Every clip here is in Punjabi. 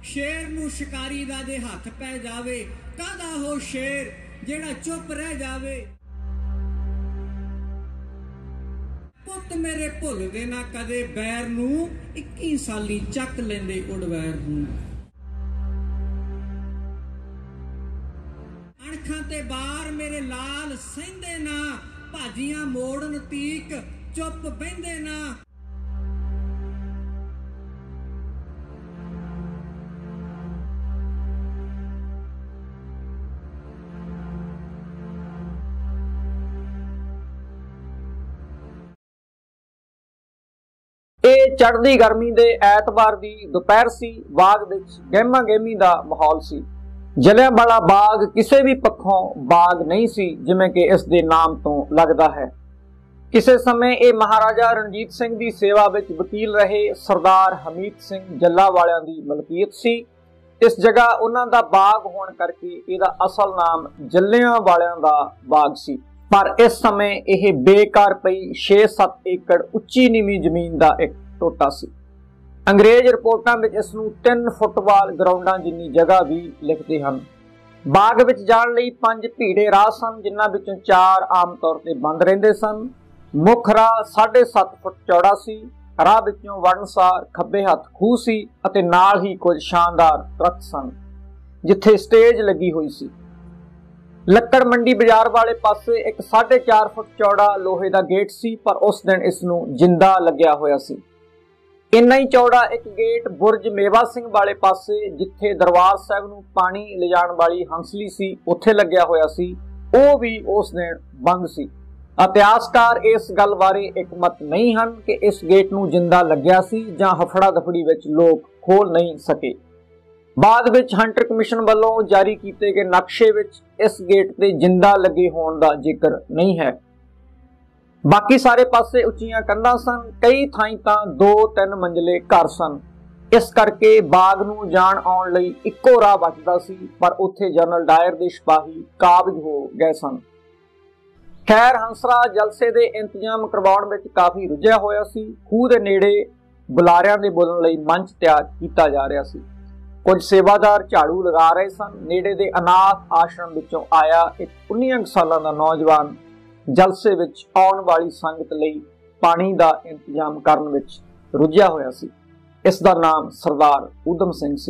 शेर नूं शिकारी दा दे हथ पै जावे, कादा हो शेर जेड़ा चुप रह जावे। पुत मेरे भुलदे ना कदे बैर नूं, 21 साली चक लेंदे उड़वैर नूं। अणखां ते बार मेरे लाल सहिंदे ना, भाजियां मोड़न तीक चुप बहिंदे ना। ਇਹ ਚੜ੍ਹਦੀ ਗਰਮੀ ਦੇ ਐਤਵਾਰ ਦੀ ਦੁਪਹਿਰ ਸੀ। ਬਾਗ ਵਿੱਚ ਗਹਿਮਾ ਗਹਿਮੀ ਦਾ ਮਾਹੌਲ ਸੀ। ਜਲਿਆਂਵਾਲਾ ਬਾਗ ਕਿਸੇ ਵੀ ਪੱਖੋਂ ਬਾਗ ਨਹੀਂ ਸੀ, ਜਿਵੇਂ ਕਿ ਇਸ ਦੇ ਨਾਮ ਤੋਂ ਲੱਗਦਾ ਹੈ। ਕਿਸੇ ਸਮੇਂ ਇਹ ਮਹਾਰਾਜਾ ਰਣਜੀਤ ਸਿੰਘ ਦੀ ਸੇਵਾ ਵਿੱਚ ਵਕੀਲ ਰਹੇ ਸਰਦਾਰ ਹਮੀਤ ਸਿੰਘ ਜੱਲਾਵਾਲਿਆਂ ਦੀ ਮਲਕੀਅਤ ਸੀ। ਇਸ ਜਗ੍ਹਾ ਉਹਨਾਂ ਦਾ ਬਾਗ ਹੋਣ ਕਰਕੇ ਇਹਦਾ ਅਸਲ ਨਾਮ ਜਲਿਆਂਵਾਲਿਆਂ ਦਾ ਬਾਗ ਸੀ। ਪਰ ਇਸ ਸਮੇਂ ਇਹ ਬੇਕਾਰ ਪਈ 6-7 ਏਕੜ ਉੱਚੀ ਨੀਵੀਂ ਜ਼ਮੀਨ ਦਾ ਇੱਕ ਟੋਟਾ ਸੀ। ਅੰਗਰੇਜ਼ ਰਿਪੋਰਟਾਂ ਵਿੱਚ ਇਸ ਨੂੰ 3 ਫੁੱਟਬਾਲ ਗਰਾਊਂਡਾਂ ਜਿੰਨੀ ਜਗ੍ਹਾ ਵੀ ਲਿਖਦੇ ਹਨ। ਬਾਗ ਵਿੱਚ ਜਾਣ ਲਈ 5 ਭੀੜੇ ਰਾਹ ਸਨ, ਜਿਨ੍ਹਾਂ ਵਿੱਚੋਂ 4 ਆਮ ਤੌਰ ਤੇ ਬੰਦ ਰਹਿੰਦੇ ਸਨ। ਮੁੱਖ ਰਾਹ 7.5 ਫੁੱਟ ਚੌੜਾ ਸੀ। ਰਾਹ ਵਿੱਚੋਂ ਵੜਨਸਾਰ ਖੱਬੇ ਹੱਥ ਖੂਹ ਸੀ ਅਤੇ ਨਾਲ ਹੀ ਕੁਝ ਸ਼ਾਨਦਾਰ ਦਰੱਖਤ ਸਨ, ਜਿੱਥੇ ਸਟੇਜ ਲੱਗੀ ਹੋਈ ਸੀ। ਲੱਕੜ ਮੰਡੀ ਬਾਜ਼ਾਰ ਵਾਲੇ ਪਾਸੇ ਇੱਕ 4.5 ਫੁੱਟ ਚੌੜਾ ਲੋਹੇ ਦਾ ਗੇਟ ਸੀ, ਪਰ ਉਸ ਦਿਨ ਇਸ ਨੂੰ ਜਿੰਦਾ ਲੱਗਿਆ ਹੋਇਆ ਸੀ। ਇੰਨਾ ਹੀ ਚੌੜਾ ਇੱਕ ਗੇਟ ਬੁਰਜ ਮੇਵਾ ਸਿੰਘ ਵਾਲੇ ਪਾਸੇ, ਜਿੱਥੇ ਦਰਬਾਰ ਸਾਹਿਬ ਨੂੰ ਪਾਣੀ ਲਿਜਾਣ ਵਾਲੀ ਹੰਸਲੀ ਸੀ, ਉੱਥੇ ਲੱਗਿਆ ਹੋਇਆ ਸੀ। ਉਹ ਵੀ ਉਸ ਦਿਨ ਬੰਦ ਸੀ। ਇਤਿਹਾਸਕਾਰ ਇਸ ਗੱਲ ਬਾਰੇ ਇਕਮਤ ਨਹੀਂ ਹਨ ਕਿ ਇਸ ਗੇਟ ਨੂੰ ਜਿੰਦਾ ਲੱਗਿਆ ਸੀ ਜਾਂ ਹਫੜਾ ਦਫੜੀ ਵਿੱਚ ਲੋਕ ਖੋਲ ਨਹੀਂ ਸਕੇ। ਬਾਅਦ ਵਿੱਚ ਹੰਟਰ ਕਮਿਸ਼ਨ ਵੱਲੋਂ ਜਾਰੀ ਕੀਤੇ ਗਏ ਨਕਸ਼ੇ ਵਿੱਚ ਇਸ ਗੇਟ ਤੇ ਜਿੰਦਾ ਲੱਗੇ ਹੋਣ ਦਾ ਜ਼ਿਕਰ ਨਹੀਂ ਹੈ। ਬਾਕੀ ਸਾਰੇ ਪਾਸੇ ਉੱਚੀਆਂ ਕੰਧਾਂ ਸਨ। ਕਈ ਥਾਈਂ ਤਾਂ 2-3 ਮੰਜ਼ਲੇ ਘਰ ਸਨ। ਇਸ ਕਰਕੇ ਬਾਗ ਨੂੰ ਜਾਣ ਆਉਣ ਲਈ ਇੱਕੋ ਰਾਹ ਬਚਦਾ ਸੀ, ਪਰ ਉੱਥੇ ਜਨਰਲ ਡਾਇਰ ਦੇ ਸਿਪਾਹੀ ਕਾਬਜ਼ ਹੋ ਗਏ ਸਨ। ਖੈਰ, ਹੰਸਰਾਜ ਜਲਸੇ ਦੇ ਇੰਤਜ਼ਾਮ ਕਰਵਾਉਣ ਵਿੱਚ ਕਾਫੀ ਰੁੱਝਿਆ ਹੋਇਆ ਸੀ। ਖੂਹ ਦੇ ਨੇੜੇ ਬੁਲਾਰਿਆਂ ਦੇ ਬੋਲਣ ਲਈ ਮੰਚ ਤਿਆਰ ਕੀਤਾ ਜਾ ਰਿਹਾ ਸੀ। ਕੁਝ ਸੇਵਾਦਾਰ ਝਾੜੂ ਲਗਾ ਰਹੇ ਸਨ। ਨੇੜੇ ਦੇ ਅਨਾਥ ਆਸ਼ਰਮ ਵਿੱਚੋਂ ਆਇਆ ਇੱਕ 19 ਸਾਲਾਂ ਦਾ ਨੌਜਵਾਨ ਜਲਸੇ ਵਿੱਚ ਆਉਣ ਵਾਲੀ ਸੰਗਤ ਲਈ ਪਾਣੀ ਦਾ ਇੰਤਜ਼ਾਮ ਕਰਨ ਵਿੱਚ ਰੁੱਝਿਆ ਹੋਇਆ ਸੀ। ਇਸ ਦਾ ਨਾਮ ਸਰਦਾਰ ਊਧਮ ਸਿੰਘ ਸੀ।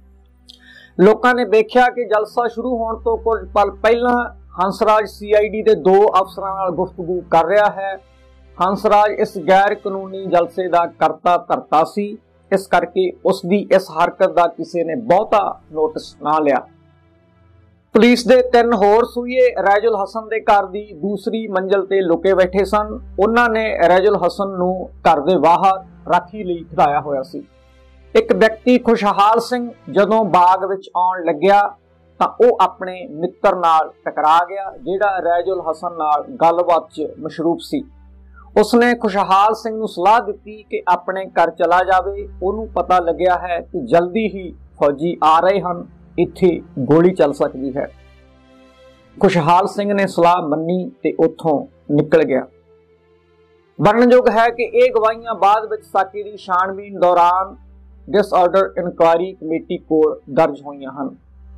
ਲੋਕਾਂ ਨੇ ਵੇਖਿਆ ਕਿ ਜਲਸਾ ਸ਼ੁਰੂ ਹੋਣ ਤੋਂ ਕੁਝ ਪਲ ਪਹਿਲਾਂ ਹੰਸਰਾਜ CID ਦੇ 2 ਅਫਸਰਾਂ ਨਾਲ ਗੁਫ਼ਤਗੂ ਕਰ ਰਿਹਾ ਹੈ। ਹੰਸਰਾਜ ਇਸ ਗੈਰ ਕਾਨੂੰਨੀ ਜਲਸੇ ਦਾ ਕਰਤਾ ਧਰਤਾ ਸੀ, ਇਸ ਕਰਕੇ ਉਸ ਦੀ ਇਸ ਹਰਕਤ ਦਾ ਕਿਸੇ ਨੇ ਬਹੁਤਾ ਨੋਟਿਸ ਨਾ ਲਿਆ। ਪੁਲਿਸ ਦੇ 3 ਹੋਰ ਸੂਈਏ ਰੈਜੁਲ ਹਸਨ ਦੇ ਘਰ ਦੀ ਦੂਸਰੀ ਮੰਜ਼ਲ ਤੇ ਲੁਕੇ ਬੈਠੇ ਸਨ। ਉਹਨਾਂ ਨੇ ਰੈਜੁਲ ਹਸਨ ਨੂੰ ਘਰ ਦੇ ਬਾਹਰ ਰਾਖੀ ਲਈ ਖੜਾਇਆ ਹੋਇਆ ਸੀ। ਇੱਕ ਵਿਅਕਤੀ ਖੁਸ਼ਹਾਲ ਸਿੰਘ ਜਦੋਂ ਬਾਗ ਵਿੱਚ ਆਉਣ ਲੱਗਿਆ ਤਾਂ ਉਹ ਆਪਣੇ ਮਿੱਤਰ ਨਾਲ ਟਕਰਾ ਗਿਆ, ਜਿਹੜਾ ਰੈਜੁਲ ਹਸਨ ਨਾਲ ਗੱਲਬਾਤ 'ਚ ਮਸ਼ਰੂਫ ਸੀ। ਉਸਨੇ ਖੁਸ਼ਹਾਲ ਸਿੰਘ ਨੂੰ ਸਲਾਹ ਦਿੱਤੀ ਕਿ ਆਪਣੇ ਘਰ ਚਲਾ ਜਾਵੇ। ਉਹਨੂੰ ਪਤਾ ਲੱਗਿਆ ਹੈ ਕਿ ਜਲਦੀ ਹੀ ਫੌਜੀ ਆ ਰਹੇ ਹਨ, ਇੱਥੇ ਗੋਲੀ ਚੱਲ ਸਕਦੀ ਹੈ। ਖੁਸ਼ਹਾਲ ਸਿੰਘ ਨੇ ਸਲਾਹ ਮੰਨੀ ਤੇ ਉੱਥੋਂ ਨਿਕਲ ਗਿਆ। ਵਰਣਨਯੋਗ ਹੈ ਕਿ ਇਹ ਗਵਾਹੀਆਂ ਬਾਅਦ ਵਿੱਚ ਸਾਕੇ ਦੀ ਛਾਣਬੀਨ ਦੌਰਾਨ ਡਿਸਆਰਡਰ ਇਨਕੁਆਇਰੀ ਕਮੇਟੀ ਕੋਲ ਦਰਜ ਹੋਈਆਂ ਹਨ।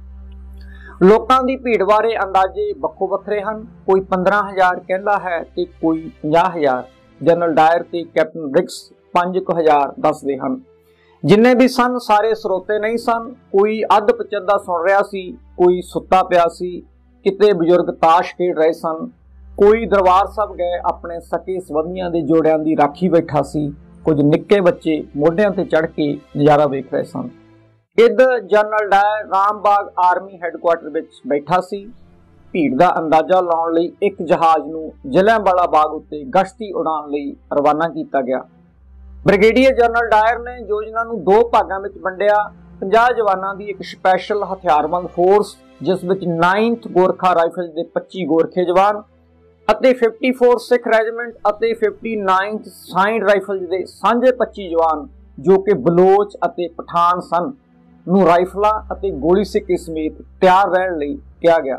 ਲੋਕਾਂ ਦੀ ਭੀੜ ਬਾਰੇ ਅੰਦਾਜ਼ੇ ਵੱਖੋ ਵੱਖਰੇ ਹਨ। ਕੋਈ 15,000 ਕਹਿੰਦਾ ਹੈ ਤੇ ਕੋਈ 50,000। ਜਨਰਲ ਡਾਇਰ ਤੇ ਕੈਪਟਨ ਬ੍ਰਿਗਸ 5,000 ਦੱਸਦੇ ਹਨ। ਜਿੰਨੇ ਵੀ ਸਨ ਸਾਰੇ ਸਰੋਤੇ ਨਹੀਂ ਸਨ। ਕੋਈ ਅੱਧ ਪਚੱਦਾ ਸੁਣ ਰਿਹਾ ਸੀ, ਕੋਈ ਸੁੱਤਾ ਪਿਆ ਸੀ, ਕਿਤੇ ਬਜ਼ੁਰਗ ਤਾਸ਼ ਖੇਡ ਰਹੇ ਸਨ, ਕੋਈ ਦਰਬਾਰ ਸਾਹਿਬ ਗਏ ਆਪਣੇ ਸਕੇ ਸੰਬੰਧੀਆਂ ਦੇ ਜੋੜਿਆਂ ਦੀ ਰਾਖੀ ਬੈਠਾ ਸੀ, ਕੁਝ ਨਿੱਕੇ ਬੱਚੇ ਮੋਢਿਆਂ ਤੇ ਚੜ੍ਹ ਕੇ ਨਜ਼ਾਰਾ ਵੇਖ ਰਹੇ ਸਨ। ਇੱਧਰ General Dyer Rambagh army headquarter ਵਿੱਚ ਬੈਠਾ ਸੀ। ਭੀੜ ਦਾ ਅੰਦਾਜ਼ਾ ਲਾਉਣ ਲਈ ਇੱਕ ਜਹਾਜ਼ ਨੂੰ ਜਲਿਆਂਵਾਲਾ ਬਾਗ ਉੱਤੇ ਗਸ਼ਤੀ ਉਡਾਣ ਲਈ ਰਵਾਨਾ ਕੀਤਾ ਗਿਆ। ਬ੍ਰਿਗੇਡੀਅਰ ਜਨਰਲ ਡਾਇਰ ਨੇ ਯੋਜਨਾ ਨੂੰ 2 ਭਾਗਾਂ ਵਿੱਚ ਵੰਡਿਆ। 50 ਜਵਾਨਾਂ ਦੀ ਇੱਕ ਸਪੈਸ਼ਲ ਹਥਿਆਰਬੰਦ ਫੋਰਸ, ਜਿਸ ਵਿੱਚ 9th ਗੋਰਖਾ ਰਾਈਫਲ ਦੇ 25 ਗੋਰਖੇ ਜਵਾਨ ਅਤੇ 54 ਸਿੱਖ ਰੈਜੀਮੈਂਟ ਅਤੇ 59th ਸਾਇੰਡ ਰਾਈਫਲ ਦੇ ਸਾਂਝੇ 25 ਜਵਾਨ, ਜੋ ਕਿ ਬਲੋਚ ਅਤੇ ਪਠਾਨ ਸਨ, ਨੂੰ ਰਾਈਫਲਾਂ ਅਤੇ ਗੋਲੀ ਸਿੱਕੇ ਸਮੇਤ ਤਿਆਰ ਰਹਿਣ ਲਈ ਕਿਹਾ ਗਿਆ।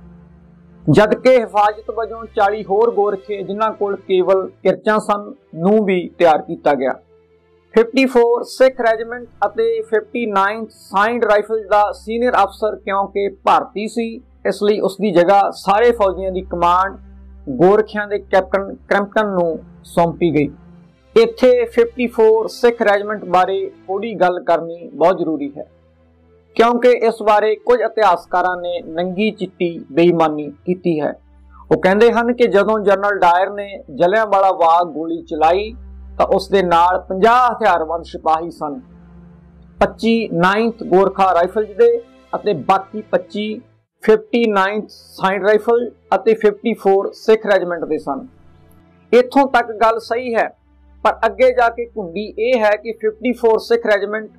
ਜਦਕਿ ਹਿਫਾਜ਼ਤ ਵਜੋਂ 40 ਹੋਰ ਗੋਰਖੇ, ਜਿਨ੍ਹਾਂ ਕੋਲ ਕੇਵਲ ਕਿਰਚਾਂ ਸਨ, ਨੂੰ ਵੀ ਤਿਆਰ ਕੀਤਾ ਗਿਆ। 54 ਸਿੱਖ ਰੈਜੀਮੈਂਟ ਅਤੇ 59th ਸਾਇੰਡ ਰਾਈਫਲ ਦਾ ਸੀਨੀਅਰ ਅਫਸਰ ਕਿਉਂਕਿ ਭਾਰਤੀ ਸੀ, ਇਸ ਲਈ ਉਸ ਦੀ ਜਗ੍ਹਾ ਸਾਰੇ ਫੌਜੀਆਂ ਦੀ ਕਮਾਂਡ ਗੋਰਖਿਆਂ ਦੇ ਕੈਪਟਨ ਕ੍ਰੈਂਪਟਨ ਨੂੰ ਸੌਂਪੀ ਗਈ। ਇੱਥੇ 54 ਸਿੱਖ ਰੈਜੀਮੈਂਟ ਬਾਰੇ ਥੋੜੀ ਗੱਲ ਕਰਨੀ ਬਹੁਤ ਜ਼ਰੂਰੀ ਹੈ, ਕਿਉਂਕਿ ਇਸ ਬਾਰੇ ਕੁਝ ਇਤਿਹਾਸਕਾਰਾਂ ਨੇ ਨੰਗੀ ਚਿੱਟੀ ਬੇਈਮਾਨੀ ਕੀਤੀ ਹੈ। ਉਹ ਕਹਿੰਦੇ ਹਨ ਕਿ ਜਦੋਂ ਜਨਰਲ ਡਾਇਰ ਨੇ ਜਲਿਆਂਵਾਲਾ ਬਾਗ ਗੋਲੀ ਚਲਾਈ ਤਾਂ ਉਸ ਦੇ ਨਾਲ 50 ਹਥਿਆਰਬੰਦ ਸਿਪਾਹੀ ਸਨ। 25 9th ਗੋਰਖਾ ਰਾਈਫਲਜ਼ ਦੇ ਅਤੇ ਬਾਕੀ 25 59th ਸਾਇੰਡ ਰਾਈਫਲ ਅਤੇ 54 ਸਿੱਖ ਰੈਜੀਮੈਂਟ ਦੇ ਸਨ। ਇੱਥੋਂ ਤੱਕ ਗੱਲ ਸਹੀ ਹੈ, ਪਰ ਅੱਗੇ ਜਾ ਕੇ ਘੁੰਡੀ ਇਹ ਹੈ ਕਿ 54 ਸਿੱਖ ਰੈਜੀਮੈਂਟ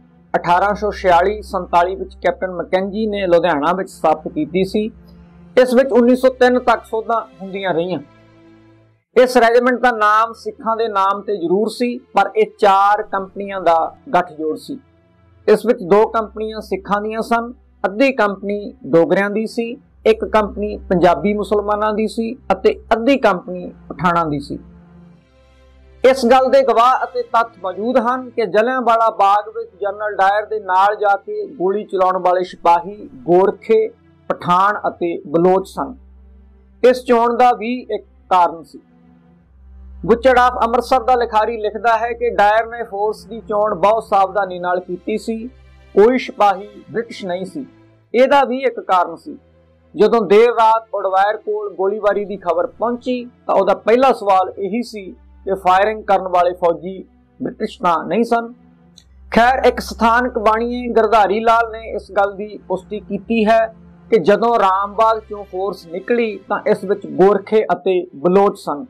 1846-47 ਵਿੱਚ ਕੈਪਟਨ ਮੈਕੈਂਜੀ ਨੇ ਲੁਧਿਆਣਾ ਵਿੱਚ ਸਥਾਪਿਤ ਕੀਤੀ ਸੀ। ਇਸ ਵਿੱਚ 1903 ਤੱਕ ਸੋਧਾਂ ਹੁੰਦੀਆਂ ਰਹੀਆਂ। ਇਸ ਰੈਜੀਮੈਂਟ ਦਾ ਨਾਮ ਸਿੱਖਾਂ ਦੇ ਨਾਮ ਤੇ ਜ਼ਰੂਰ ਸੀ, ਪਰ ਇਹ 4 ਕੰਪਨੀਆਂ ਦਾ ਗੱਠਜੋੜ ਸੀ। ਇਸ ਵਿੱਚ 2 ਕੰਪਨੀਆਂ ਸਿੱਖਾਂ ਦੀਆਂ ਸਨ, ਅੱਧੀ ਕੰਪਨੀ ਡੋਗਰਿਆਂ ਦੀ ਸੀ, ਇੱਕ ਕੰਪਨੀ ਪੰਜਾਬੀ ਮੁਸਲਮਾਨਾਂ ਦੀ ਸੀ ਅਤੇ ਅੱਧੀ ਕੰਪਨੀ ਪਠਾਣਾਂ ਦੀ ਸੀ। ਇਸ ਗੱਲ ਦੇ ਗਵਾਹ ਅਤੇ ਤੱਥ ਮੌਜੂਦ ਹਨ ਕਿ ਜਲਿਆਂਵਾਲਾ ਬਾਗ ਵਿੱਚ ਜਨਰਲ ਡਾਇਰ ਦੇ ਨਾਲ ਜਾ ਕੇ ਗੋਲੀ ਚਲਾਉਣ ਵਾਲੇ ਸਿਪਾਹੀ ਗੋਰਖੇ, ਪਠਾਨ ਅਤੇ ਬਲੋਚ ਸਨ। ਇਸ ਚੋਣ ਦਾ ਵੀ ਇੱਕ ਕਾਰਨ ਸੀ। ਗੁੱਚੜ ਆਫ ਅੰਮ੍ਰਿਤਸਰ ਦਾ ਲਿਖਾਰੀ ਲਿਖਦਾ ਹੈ ਕਿ ਡਾਇਰ ਨੇ ਫੋਰਸ ਦੀ ਚੋਣ ਬਹੁਤ ਸਾਵਧਾਨੀ ਨਾਲ ਕੀਤੀ ਸੀ, ਕੋਈ ਸਿਪਾਹੀ ਬ੍ਰਿਟਿਸ਼ ਨਹੀਂ ਸੀ। ਇਹਦਾ ਵੀ ਇੱਕ ਕਾਰਨ ਸੀ। ਜਦੋਂ ਦੇਰ ਰਾਤ ਉਡਵਾਇਰ ਕੋਲ ਗੋਲੀਬਾਰੀ ਦੀ ਖਬਰ ਪਹੁੰਚੀ ਤਾਂ ਉਹਦਾ ਪਹਿਲਾ ਸਵਾਲ ਇਹੀ ਸੀ ਕਿ ਫਾਇਰਿੰਗ ਕਰਨ ਵਾਲੇ ਫੌਜੀ ਬ੍ਰਿਟਿਸ਼ ਤਾਂ ਨਹੀਂ ਸਨ। ਖੈਰ, ਇੱਕ ਸਥਾਨਕ ਬਾਣੀਏ ਗਿਰਧਾਰੀ ਲਾਲ ਨੇ ਇਸ ਗੱਲ ਦੀ ਪੁਸ਼ਟੀ ਕੀਤੀ ਹੈ ਕਿ ਜਦੋਂ ਰਾਮਬਾਗ ਚੋਂ ਫੋਰਸ ਨਿਕਲੀ ਤਾਂ ਇਸ ਵਿੱਚ ਗੋਰਖੇ ਅਤੇ ਬਲੋਚ ਸਨ।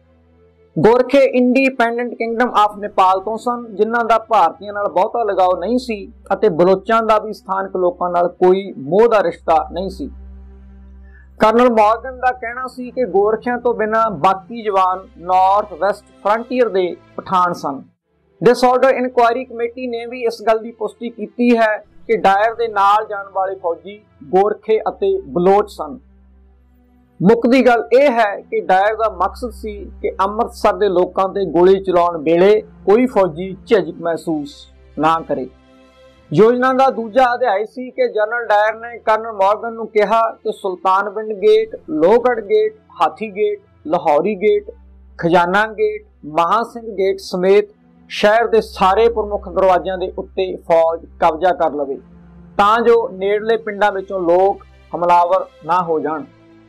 ਗੋਰਖੇ ਇੰਡੀਪੈਂਡੈਂਟ ਕਿੰਗਡਮ ਆਫ ਨੇਪਾਲ ਤੋਂ ਸਨ, ਜਿਨ੍ਹਾਂ ਦਾ ਭਾਰਤੀਆਂ ਨਾਲ ਬਹੁਤਾ ਲਗਾਓ ਨਹੀਂ ਸੀ, ਅਤੇ ਬਲੋਚਾਂ ਦਾ ਵੀ ਸਥਾਨਕ ਲੋਕਾਂ ਨਾਲ ਕੋਈ ਮੋਹ ਦਾ ਰਿਸ਼ਤਾ ਨਹੀਂ ਸੀ। ਕਰਨਲ ਮਾਰਗਨ ਦਾ ਕਹਿਣਾ ਸੀ ਕਿ ਗੋਰਖਿਆਂ ਤੋਂ ਬਿਨਾਂ ਬਾਕੀ ਜਵਾਨ ਨਾਰਥ ਵੈਸਟ ਫਰੰਟੀਅਰ ਦੇ ਪਠਾਨ ਸਨ। ਡਿਸਆਰਡਰ ਇਨਕੁਆਇਰੀ ਕਮੇਟੀ ਨੇ ਵੀ ਇਸ ਗੱਲ ਦੀ ਪੁਸ਼ਟੀ ਕੀਤੀ ਹੈ ਕਿ ਡਾਇਰ ਦੇ ਨਾਲ ਜਾਣ ਵਾਲੇ ਫੌਜੀ ਗੋਰਖੇ ਅਤੇ ਬਲੋਚ ਸਨ। ਮੁੱਕਦੀ ਗੱਲ ਇਹ ਹੈ ਕਿ ਡਾਇਰ ਦਾ ਮਕਸਦ ਸੀ ਕਿ ਅੰਮ੍ਰਿਤਸਰ ਦੇ ਲੋਕਾਂ ਤੇ ਗੋਲੀ ਚਲਾਉਣ ਵੇਲੇ ਕੋਈ ਫੌਜੀ ਝਿਜਕ ਮਹਿਸੂਸ ਨਾ ਕਰੇ। ਯੋਜਨਾ ਦਾ ਦੂਜਾ ਅਧਿਆਇ ਸੀ ਕਿ ਜਨਰਲ ਡਾਇਰ ਨੇ ਕਰਨਲ ਮਾਰਗਨ ਨੂੰ ਕਿਹਾ ਕਿ Sultanwind gate, Lohgarh gate, Hathi gate, Lahori gate, Khazana gate, Maha Singh gate ਸਮੇਤ ਸ਼ਹਿਰ ਦੇ ਸਾਰੇ ਪ੍ਰਮੁੱਖ ਦਰਵਾਜ਼ਿਆਂ ਦੇ ਉੱਤੇ ਫੌਜ ਕਬਜ਼ਾ ਕਰ ਲਵੇ, ਤਾਂ ਜੋ ਨੇੜਲੇ ਪਿੰਡਾਂ ਵਿੱਚੋਂ ਲੋਕ ਹਮਲਾਵਰ ਨਾ ਹੋ ਜਾਣ।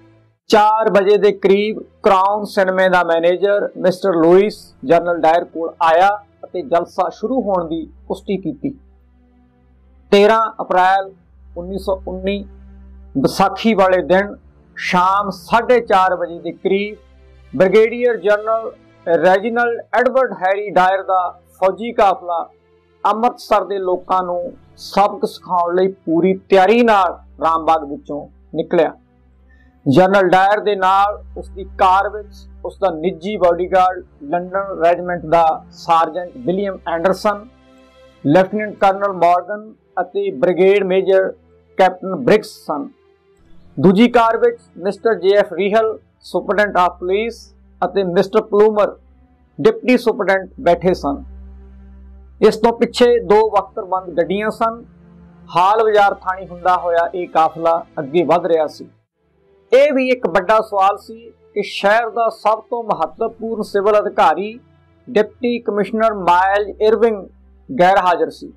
4 ਵਜੇ ਦੇ ਕਰੀਬ ਕਰਾਊਨ ਸਿਨੇਮੇ ਦਾ manager Mister Lewis General Dyer ਕੋਲ ਆਇਆ ਅਤੇ ਜਲਸਾ ਸ਼ੁਰੂ ਹੋਣ ਦੀ ਪੁਸ਼ਟੀ ਕੀਤੀ। 13 ਅਪ੍ਰੈਲ 1919 ਵਿਸਾਖੀ ਵਾਲੇ ਦਿਨ ਸ਼ਾਮ 4:30 ਵਜੇ ਦੇ ਕਰੀਬ Brigadier General Reginald Edward Harry Dyer ਦਾ ਫੌਜੀ ਕਾਫਲਾ ਅੰਮ੍ਰਿਤਸਰ ਦੇ ਲੋਕਾਂ ਨੂੰ ਸਬਕ ਸਿਖਾਉਣ ਲਈ ਪੂਰੀ ਤਿਆਰੀ ਨਾਲ ਰਾਮਬਾਗ ਵਿੱਚੋਂ ਨਿਕਲਿਆ। ਜਨਰਲ ਡਾਇਰ ਦੇ ਨਾਲ ਉਸ ਦੀ ਕਾਰ ਵਿੱਚ ਉਸ ਦਾ ਨਿੱਜੀ ਬਾਡੀਗਾਰਡ ਲੰਡਨ ਰੈਜੀਮੈਂਟ ਦਾ sergeant William Anderson, Lieutenant Colonel Morgan ਅਤੇ ਬ੍ਰਿਗੇਡ ਮੇਜਰ ਕੈਪਟਨ ਬ੍ਰਿਗਸ ਸਨ। ਦੂਜੀ ਕਾਰ ਵਿੱਚ Mister JF Rehill superintendent of police ਅਤੇ ਮਿਸਟਰ ਪਲੂਮਰ ਡਿਪਟੀ ਸੁਪਰਡੈਂਟ ਬੈਠੇ ਸਨ। ਇਸ ਤੋਂ ਪਿੱਛੇ 2 ਵਖਤਰਬੰਦ ਗੱਡੀਆਂ ਸਨ। ਹਾਲ ਬਾਜ਼ਾਰ ਥਾਣੀ ਹੁੰਦਾ ਹੋਇਆ ਇਹ ਕਾਫਲਾ ਅੱਗੇ ਵਧ ਰਿਹਾ ਸੀ। ਇਹ ਵੀ ਇੱਕ ਵੱਡਾ ਸਵਾਲ ਸੀ ਕਿ ਸ਼ਹਿਰ ਦਾ ਸਭ ਤੋਂ ਮਹੱਤਵਪੂਰਨ ਸਿਵਲ ਅਧਿਕਾਰੀ ਡਿਪਟੀ ਕਮਿਸ਼ਨਰ ਮਾਈਲਜ਼ ਇਰਵਿੰਗ ਗੈਰ ਹਾਜ਼ਰ ਸੀ।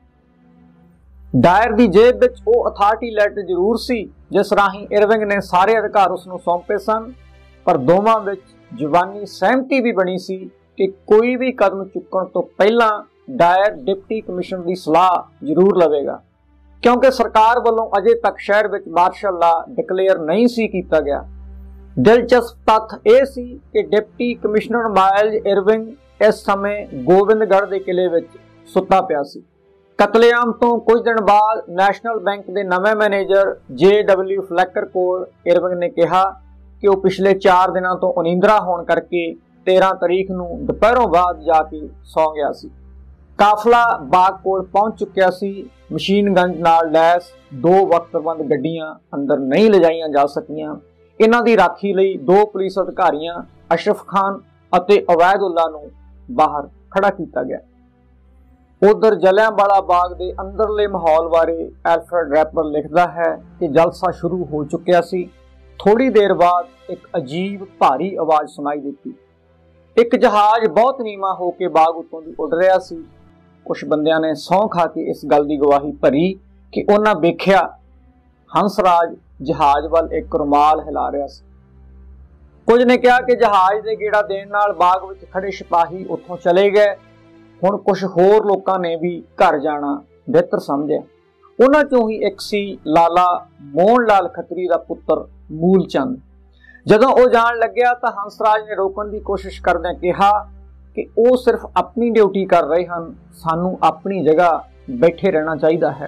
ਡਾਇਰ ਦੀ ਜੇਬ ਵਿੱਚ ਉਹ ਅਥਾਰਟੀ ਲੈਟਰ ਜ਼ਰੂਰ ਸੀ ਜਿਸ ਰਾਹੀਂ ਇਰਵਿੰਗ ਨੇ ਸਾਰੇ ਅਧਿਕਾਰ ਉਸ ਨੂੰ ਸੌਂਪੇ ਸਨ, ਪਰ ਦੋਵਾਂ ਵਿੱਚ ਜ਼ੁਬਾਨੀ ਸਹਿਮਤੀ ਵੀ ਬਣੀ ਸੀ ਕਿ ਕੋਈ ਵੀ ਕਦਮ ਚੁੱਕਣ ਤੋਂ ਪਹਿਲਾਂ ਡਾਇਰ ਡਿਪਟੀ ਕਮਿਸ਼ਨਰ ਦੀ ਸਲਾਹ ਜ਼ਰੂਰ ਲਵੇਗਾ, ਕਿਉਂਕਿ ਸਰਕਾਰ ਵੱਲੋਂ ਅਜੇ ਤੱਕ ਸ਼ਹਿਰ ਵਿੱਚ ਮਾਰਸ਼ਲ ਲਾ ਡਿਕਲੇਅਰ ਨਹੀਂ ਸੀ ਕੀਤਾ ਗਿਆ। ਦਿਲਚਸਪ ਤੱਥ ਇਹ ਸੀ ਕਿ ਡਿਪਟੀ ਕਮਿਸ਼ਨਰ ਮਾਈਲਜ਼ ਇਰਵਿੰਗ ਇਸ ਸਮੇਂ ਗੋਬਿੰਦਗੜ੍ਹ ਦੇ ਕਿਲੇ ਵਿੱਚ ਸੁੱਤਾ ਪਿਆ ਸੀ। ਕਤਲੇਆਮ ਤੋਂ ਕੁਝ ਦਿਨ ਬਾਅਦ ਨੈਸ਼ਨਲ ਬੈਂਕ ਦੇ ਨਵੇਂ ਮੈਨੇਜਰ JW ਫਲੈਕਰ ਕੋਲ ਇਰਵਿੰਗ ਨੇ ਕਿਹਾ ਕਿ ਉਹ ਪਿਛਲੇ 4 ਦਿਨਾਂ ਤੋਂ ਅਨੀਂਦਰਾ ਹੋਣ ਕਰਕੇ 13 ਤਰੀਕ ਨੂੰ ਦੁਪਹਿਰੋਂ ਬਾਅਦ ਜਾ ਕੇ ਸੌਂ ਗਿਆ ਸੀ। ਕਾਫਲਾ ਬਾਗ ਕੋਲ ਪਹੁੰਚ ਚੁੱਕਿਆ ਸੀ। ਮਸ਼ੀਨ ਗਨ ਨਾਲ ਲੈਸ 2 ਵਖਤਬੰਦ ਗੱਡੀਆਂ ਅੰਦਰ ਨਹੀਂ ਲਿਜਾਈਆਂ ਜਾ ਸਕੀਆਂ। ਇਹਨਾਂ ਦੀ ਰਾਖੀ ਲਈ 2 ਪੁਲਿਸ ਅਧਿਕਾਰੀਆਂ ਅਸ਼ਰਫ ਖਾਨ ਅਤੇ ਅਵੈਦੁੱਲਾ ਨੂੰ ਬਾਹਰ ਖੜਾ ਕੀਤਾ ਗਿਆ। ਉਧਰ ਜਲਿਆਂਵਾਲਾ ਬਾਗ ਦੇ ਅੰਦਰਲੇ ਮਾਹੌਲ ਬਾਰੇ ਐਲਫਰਡ ਰੈਪਰ ਲਿਖਦਾ ਹੈ ਕਿ ਜਲਸਾ ਸ਼ੁਰੂ ਹੋ ਚੁੱਕਿਆ ਸੀ। ਥੋੜੀ ਦੇਰ ਬਾਅਦ ਇੱਕ ਅਜੀਬ ਭਾਰੀ ਆਵਾਜ਼ ਸੁਣਾਈ ਦਿੱਤੀ। ਇੱਕ ਜਹਾਜ਼ ਬਹੁਤ ਨੀਵਾਂ ਹੋ ਕੇ ਬਾਗ ਉੱਤੋਂ ਦੀ ਉੱਡ ਰਿਹਾ ਸੀ। ਕੁਝ ਬੰਦਿਆਂ ਨੇ ਸਹੁੰ ਖਾ ਕੇ ਇਸ ਗੱਲ ਦੀ ਗਵਾਹੀ ਭਰੀ ਕਿ ਉਹਨਾਂ ਵੇਖਿਆ ਹੰਸਰਾਜ ਜਹਾਜ਼ ਵੱਲ ਇੱਕ ਰੁਮਾਲ ਹਿਲਾ ਰਿਹਾ ਸੀ। ਕੁਝ ਨੇ ਕਿਹਾ ਕਿ ਜਹਾਜ਼ ਦੇ ਗੇੜਾ ਦੇਣ ਨਾਲ ਬਾਗ ਵਿੱਚ ਖੜੇ ਸਿਪਾਹੀ ਉੱਥੋਂ ਚਲੇ ਗਏ। ਹੁਣ ਕੁਝ ਹੋਰ ਲੋਕਾਂ ਨੇ ਵੀ ਘਰ ਜਾਣਾ ਬਿਹਤਰ ਸਮਝਿਆ। ਉਹਨਾਂ ਚੋਂ ਹੀ ਇੱਕ ਸੀ ਲਾਲਾ ਮੋਹਨ ਲਾਲ ਖੱਤਰੀ ਦਾ ਪੁੱਤਰ ਮੂਲ ਚੰਦ। ਜਦੋਂ ਉਹ ਜਾਣ ਲੱਗਿਆ ਤਾਂ ਹੰਸਰਾਜ ਨੇ ਰੋਕਣ ਦੀ ਕੋਸ਼ਿਸ਼ ਕਰਦਿਆਂ ਕਿਹਾ ਕਿ ਉਹ ਸਿਰਫ ਆਪਣੀ ਡਿਊਟੀ ਕਰ ਰਹੇ ਹਨ, ਸਾਨੂੰ ਆਪਣੀ ਜਗ੍ਹਾ ਬੈਠੇ ਰਹਿਣਾ ਚਾਹੀਦਾ ਹੈ।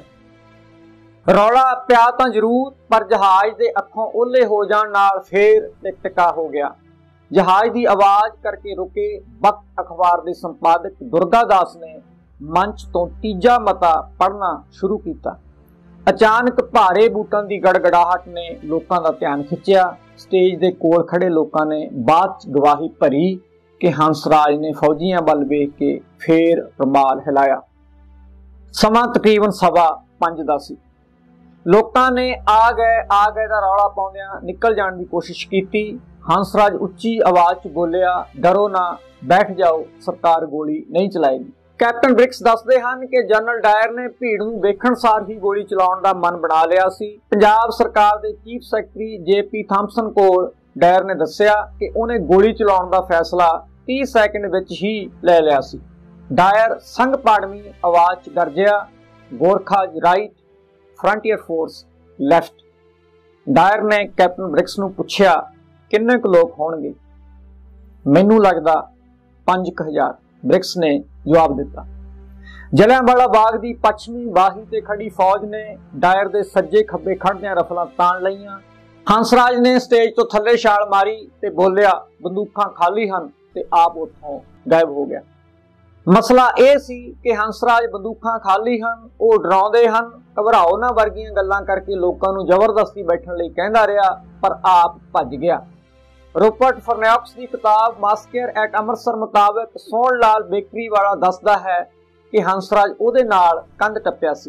ਰੌਲਾ ਪਿਆ ਤਾਂ ਜ਼ਰੂਰ, ਪਰ ਜਹਾਜ਼ ਦੇ ਅੱਖੋਂ ਓਹਲੇ ਹੋ ਜਾਣ ਨਾਲ ਫੇਰ ਟਿਕਟਿਕਾ ਹੋ ਗਿਆ। ਜਹਾਜ਼ ਦੀ ਆਵਾਜ਼ ਕਰਕੇ ਰੁਕੇ ਵਕਤ ਅਖਬਾਰ ਦੇ ਸੰਪਾਦਕ ਦੁਰਗਾ ਦਾਸ ਨੇ ਮੰਚ ਤੋਂ ਤੀਜਾ ਮਤਾ ਪੜ੍ਹਨਾ ਸ਼ੁਰੂ ਕੀਤਾ। ਅਚਾਨਕ ਭਾਰੇ ਬੂਟਾਂ ਦੀ ਗੜਗੜਾਹਟ ਨੇ ਲੋਕਾਂ ਦਾ ਧਿਆਨ ਖਿੱਚਿਆ। ਸਟੇਜ ਦੇ ਕੋਲ ਖੜੇ ਲੋਕਾਂ ਨੇ ਬਾਅਦ ਚ ਗਵਾਹੀ ਭਰੀ ਕਿ ਹੰਸਰਾਜ ਨੇ ਫੌਜੀਆਂ ਵੱਲ ਵੇਖ ਕੇ ਫੇਰ ਰੁਮਾਲ ਹਿਲਾਇਆ। ਸਮਾਂ ਤਕਰੀਬਨ 5:15 ਦਾ ਸੀ। ਲੋਕਾਂ ਨੇ ਆ ਗਏ ਦਾ ਰੌਲਾ ਪਾਉਂਦਿਆਂ ਨਿਕਲ ਜਾਣ ਦੀ ਕੋਸ਼ਿਸ਼ ਕੀਤੀ। ਹੰਸਰਾਜ ਉੱਚੀ ਆਵਾਜ਼ 'ਚ ਬੋਲਿਆ, ਡਰੋ ਨਾ, ਬੈਠ ਜਾਓ, ਸਰਕਾਰ ਗੋਲੀ ਨਹੀਂ ਚਲਾਏਗੀ। ਕੈਪਟਨ ਬ੍ਰਿਕਸ ਦੱਸਦੇ ਹਨ ਕਿ ਜਨਰਲ ਡਾਇਰ ਨੇ ਭੀੜ ਨੂੰ ਵੇਖਣ ਸਾਰ ਹੀ ਗੋਲੀ ਚਲਾਉਣ ਦਾ ਮਨ ਬਣਾ ਲਿਆ ਸੀ। ਪੰਜਾਬ ਸਰਕਾਰ ਦੇ ਚੀਫ ਸੈਕਟਰੀ JP ਥਾਮਸਨ ਕੋਲ ਡਾਇਰ ਨੇ ਦੱਸਿਆ ਕਿ ਉਹਨੇ ਗੋਲੀ ਚਲਾਉਣ ਦਾ ਫੈਸਲਾ 30 ਸੈਕਿੰਡ ਵਿੱਚ ਹੀ ਲੈ ਲਿਆ ਸੀ। ਡਾਇਰ ਸੰਘ ਪਾੜਵੀਂ ਆਵਾਜ਼ 'ਚ ਗਰਜਿਆ, Gorkhas right, frontier force left. Dyer ਨੇ ਕੈਪਟਨ ਬ੍ਰਿਕਸ ਨੂੰ ਪੁੱਛਿਆ, ਕਿੰਨੇ ਕੁ ਲੋਕ ਹੋਣਗੇ? ਮੈਨੂੰ ਲੱਗਦਾ 5000। ਬ੍ਰਿਕਸ ਨੇ ਜਵਾਬ ਦਿੱਤਾ। ਜਲਿਆਂਵਾਲਾ ਬਾਗ ਦੀ ਪੱਛਮੀ ਬਾਹੀ ਤੇ ਖੜੀ ਫੌਜ ਨੇ ਡਾਇਰ ਦੇ ਸੱਜੇ ਖੱਬੇ ਖੜਦਿਆਂ ਰਫਲਾਂ ਤਾਣ ਲਈਆਂ। ਹੰਸਰਾਜ ਨੇ ਸਟੇਜ ਤੋਂ ਥੱਲੇ ਛਾਲ ਮਾਰੀ ਤੇ ਬੋਲਿਆ, ਬੰਦੂਕਾਂ ਖਾਲੀ ਹਨ, ਤੇ ਆਪ ਉੱਥੋਂ ਗਾਇਬ ਹੋ ਗਿਆ। ਮਸਲਾ ਇਹ ਸੀ ਕਿ ਹੰਸਰਾਜ ਬੰਦੂਕਾਂ ਖਾਲੀ ਹਨ, ਉਹ ਡਰਾਉਂਦੇ ਹਨ, ਘਬਰਾਓ ਨਾ ਵਰਗੀਆਂ ਗੱਲਾਂ ਕਰਕੇ ਲੋਕਾਂ ਨੂੰ ਜ਼ਬਰਦਸਤੀ ਬੈਠਣ ਲਈ ਕਹਿੰਦਾ ਰਿਹਾ, ਪਰ ਆਪ ਭੱਜ ਗਿਆ। ਰੋਪਰਟ ਫਰਨੈਕਸ ਦੀ ਕਿਤਾਬ ਮਾਸਕਰ ਐਟ ਅੰਮ੍ਰਿਤਸਰ ਮੁਤਾਬਕ ਸੋਹਣ ਲਾਲ ਬੇਕਰੀ ਵਾਲਾ ਦੱਸਦਾ ਹੈ ਕਿ ਹੰਸਰਾਜ ਉਹਦੇ ਨਾਲ ਕੰਧ ਟੱਪਿਆ ਸੀ।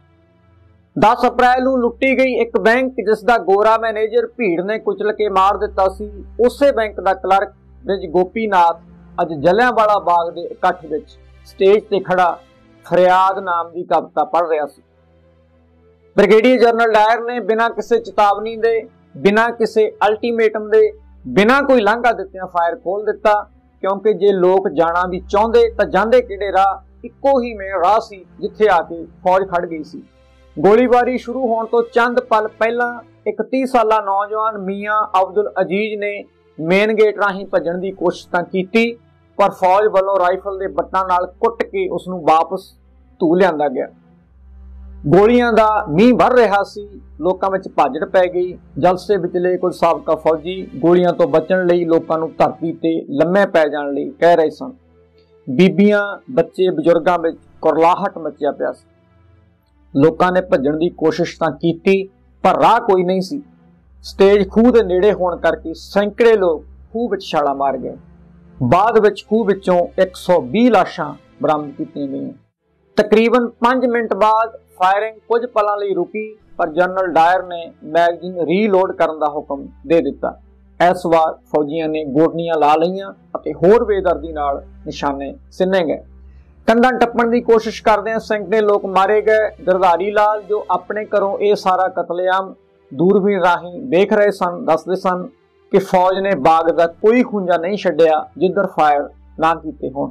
10 ਅਪ੍ਰੈਲ ਨੂੰ ਲੁੱਟੀ ਗਈ ਇੱਕ ਬੈਂਕ ਜਿਸ ਦਾ ਗੋਰਾ ਮੈਨੇਜਰ ਭੀੜ ਨੇ ਕੁਚਲ ਕੇ ਮਾਰ ਦਿੱਤਾ ਸੀ, ਉਸੇ ਬੈਂਕ ਦਾ ਕਲਰਕ ਵਿਜ ਗੋਪੀਨਾਥ ਅੱਜ ਜਲਿਆਂਵਾਲਾ ਬਾਗ ਦੇ ਇਕੱਠ ਵਿੱਚ ਸਟੇਜ ਤੇ ਖੜਾ ਫਰਿਆਦ ਨਾਮ ਦੀ ਕਵਿਤਾ ਪੜ੍ਹ ਰਿਹਾ ਸੀ। ਬ੍ਰਿਗੇਡੀਅਰ ਜਨਰਲ ਡਾਇਰ ਨੇ ਬਿਨਾਂ ਕਿਸੇ ਚੇਤਾਵਨੀ ਦੇ, ਬਿਨਾਂ ਕਿਸੇ ਅਲਟੀਮੇਟਮ ਦੇ, ਬਿਨਾਂ ਕੋਈ ਲਾਂਘਾ ਦਿੱਤਿਆਂ ਫਾਇਰ ਖੋਲ ਦਿੱਤਾ, ਕਿਉਂਕਿ ਜੇ ਲੋਕ ਜਾਣਾ ਵੀ ਚਾਹੁੰਦੇ ਤਾਂ ਜਾਂਦੇ ਕਿਹੜੇ ਰਾਹ? ਇੱਕੋ ਹੀ ਮੇਨ ਰਾਹ ਸੀ ਜਿੱਥੇ ਆ ਕੇ ਫੌਜ ਖੜ ਗਈ ਸੀ। ਗੋਲੀਬਾਰੀ ਸ਼ੁਰੂ ਹੋਣ ਤੋਂ ਚੰਦ ਪਲ ਪਹਿਲਾਂ ਇੱਕ 30 ਸਾਲਾ ਨੌਜਵਾਨ ਮੀਆਂ ਅਬਦੁਲ ਅਜੀਜ਼ ਨੇ ਮੇਨ ਗੇਟ ਰਾਹੀਂ ਭੱਜਣ ਦੀ ਕੋਸ਼ਿਸ਼ ਤਾਂ ਕੀਤੀ, ਪਰ ਫੌਜ ਵੱਲੋਂ ਰਾਈਫਲ ਦੇ ਬੱਟਾਂ ਨਾਲ ਕੁੱਟ ਕੇ ਉਸ ਨੂੰ ਵਾਪਸ ਧੂ ਲਿਆਂਦਾ ਗਿਆ। ਗੋਲੀਆਂ ਦਾ ਮੀਂਹ ਵਰ ਰਿਹਾ ਸੀ, ਲੋਕਾਂ ਵਿੱਚ ਭਾਜੜ ਪੈ ਗਈ। ਜਲਸੇ ਵਿਚਲੇ ਕੁਝ ਸਾਬਕਾ ਫੌਜੀ ਗੋਲੀਆਂ ਤੋਂ ਬਚਣ ਲਈ ਲੋਕਾਂ ਨੂੰ ਧਰਤੀ ਤੇ ਲੰਮੇ ਪੈ ਜਾਣ ਲਈ ਕਹਿ ਰਹੇ ਸਨ। ਬੀਬੀਆਂ, ਬੱਚੇ, ਬਜ਼ੁਰਗਾਂ ਵਿੱਚ ਕੁਰਲਾਹਟ ਮਚਿਆ ਪਿਆ ਸੀ। ਲੋਕਾਂ ਨੇ ਭੱਜਣ ਦੀ ਕੋਸ਼ਿਸ਼ ਤਾਂ ਕੀਤੀ, ਪਰ ਰਾਹ ਕੋਈ ਨਹੀਂ ਸੀ। ਸਟੇਜ ਖੂਹ ਦੇ ਨੇੜੇ ਹੋਣ ਕਰਕੇ ਸੈਂਕੜੇ ਲੋਕ ਖੂਹ ਵਿੱਚ ਛਾਲਾਂ ਮਾਰ ਗਏ। ਬਾਅਦ ਵਿੱਚ ਖੂਹ ਵਿੱਚੋਂ 120 ਲਾਸ਼ਾਂ ਬਰਾਮਦ ਕੀਤੀਆਂ ਗਈਆਂ। ਤਕਰੀਬਨ 5 ਮਿੰਟ ਬਾਅਦ ਫਾਇਰਿੰਗ ਕੁਝ ਪਲਾਂ ਲਈ ਰੁਕੀ, ਪਰ ਜਨਰਲ ਡਾਇਰ ਨੇ ਮੈਗਜ਼ੀਨ ਰੀਲੋਡ ਕਰਨ ਦਾ ਹੁਕਮ ਦੇ ਦਿੱਤਾ। ਇਸ ਵਾਰ ਫੌਜੀਆਂ ਨੇ ਗੋਡਨੀਆਂ ਲਾ ਲਈਆਂ ਅਤੇ ਹੋਰ ਬੇਦਰਦੀ ਨਾਲ ਨਿਸ਼ਾਨੇ ਸਿੰਨੇ ਗਏ। ਕੰਧਾਂ ਟੱਪਣ ਦੀ ਕੋਸ਼ਿਸ਼ ਕਰਦਿਆਂ ਸੈਂਕੜੇ ਲੋਕ ਮਾਰੇ ਗਏ। ਗਿਰਧਾਰੀ ਲਾਲ, ਜੋ ਆਪਣੇ ਘਰੋਂ ਇਹ ਸਾਰਾ ਕਤਲੇਆਮ ਦੂਰਬੀਨ ਰਾਹੀਂ ਦੇਖ ਰਹੇ ਸਨ, ਦੱਸਦੇ ਸਨ ਕਿ ਫੌਜ ਨੇ ਬਾਗ ਦਾ ਕੋਈ ਖੁੰਝਾ ਨਹੀਂ ਛੱਡਿਆ ਜਿੱਧਰ ਫਾਇਰ ਨਾ ਕੀਤੇ ਹੋਣ।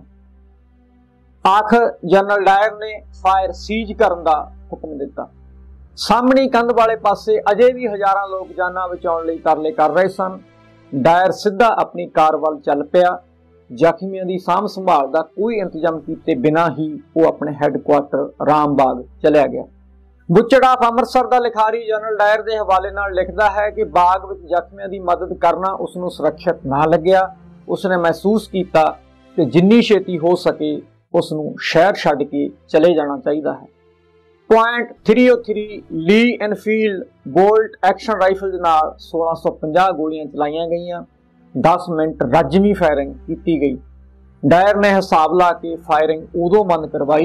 ਆਖਰ ਜਨਰਲ ਡਾਇਰ ਨੇ ਫਾਇਰ ਸੀਜ਼ ਕਰਨ ਦਾ ਹੁਕਮ ਦਿੱਤਾ। ਸਾਹਮਣੀ ਕੰਧ ਵਾਲੇ ਪਾਸੇ ਅਜੇ ਵੀ ਹਜ਼ਾਰਾਂ ਲੋਕ ਜਾਨਾਂ ਬਚਾਉਣ ਲਈ ਤਰਲੇ ਕਰ ਰਹੇ ਸਨ। ਡਾਇਰ ਸਿੱਧਾ ਆਪਣੀ ਕਾਰ ਵੱਲ ਚੱਲ ਪਿਆ। ਜ਼ਖਮੀਆਂ ਦੀ ਸਾਂਭ ਸੰਭਾਲ ਦਾ ਕੋਈ ਇੰਤਜ਼ਾਮ ਕੀਤੇ ਬਿਨਾਂ ਹੀ ਉਹ ਆਪਣੇ ਹੈੱਡਕੁਆਰਟਰ ਰਾਮਬਾਗ ਚਲਿਆ ਗਿਆ। ਬੁੱਚੜ ਆਫ ਅੰਮ੍ਰਿਤਸਰ ਦਾ ਲਿਖਾਰੀ ਜਨਰਲ ਡਾਇਰ ਦੇ ਹਵਾਲੇ ਨਾਲ ਲਿਖਦਾ ਹੈ ਕਿ ਬਾਗ ਵਿੱਚ ਜ਼ਖਮੀਆਂ ਦੀ ਮਦਦ ਕਰਨਾ ਉਸ ਨੂੰ ਸੁਰੱਖਿਅਤ ਨਾ ਲੱਗਿਆ। ਉਸਨੇ ਮਹਿਸੂਸ ਕੀਤਾ ਕਿ ਜਿੰਨੀ ਛੇਤੀ ਹੋ ਸਕੇ ਉਸ ਨੂੰ ਸ਼ਹਿਰ ਛੱਡ ਕੇ ਚਲੇ ਜਾਣਾ ਚਾਹੀਦਾ ਹੈ। ਪੁਆਇੰਟ 303 ਲੀ ਐਨਫੀਲਡ ਬੋਲਟ ਐਕਸ਼ਨ ਰਾਈਫਲ ਦੇ ਨਾਲ 1650 ਗੋਲੀਆਂ ਚਲਾਈਆਂ ਗਈਆਂ। 10 ਮਿੰਟ ਰੱਜਵੀਂ ਫਾਇਰਿੰਗ ਕੀਤੀ ਗਈ। ਡਾਇਰ ਨੇ ਹਿਸਾਬ ਲਾ ਕੇ ਫਾਇਰਿੰਗ ਉਦੋਂ ਬੰਦ ਕਰਵਾਈ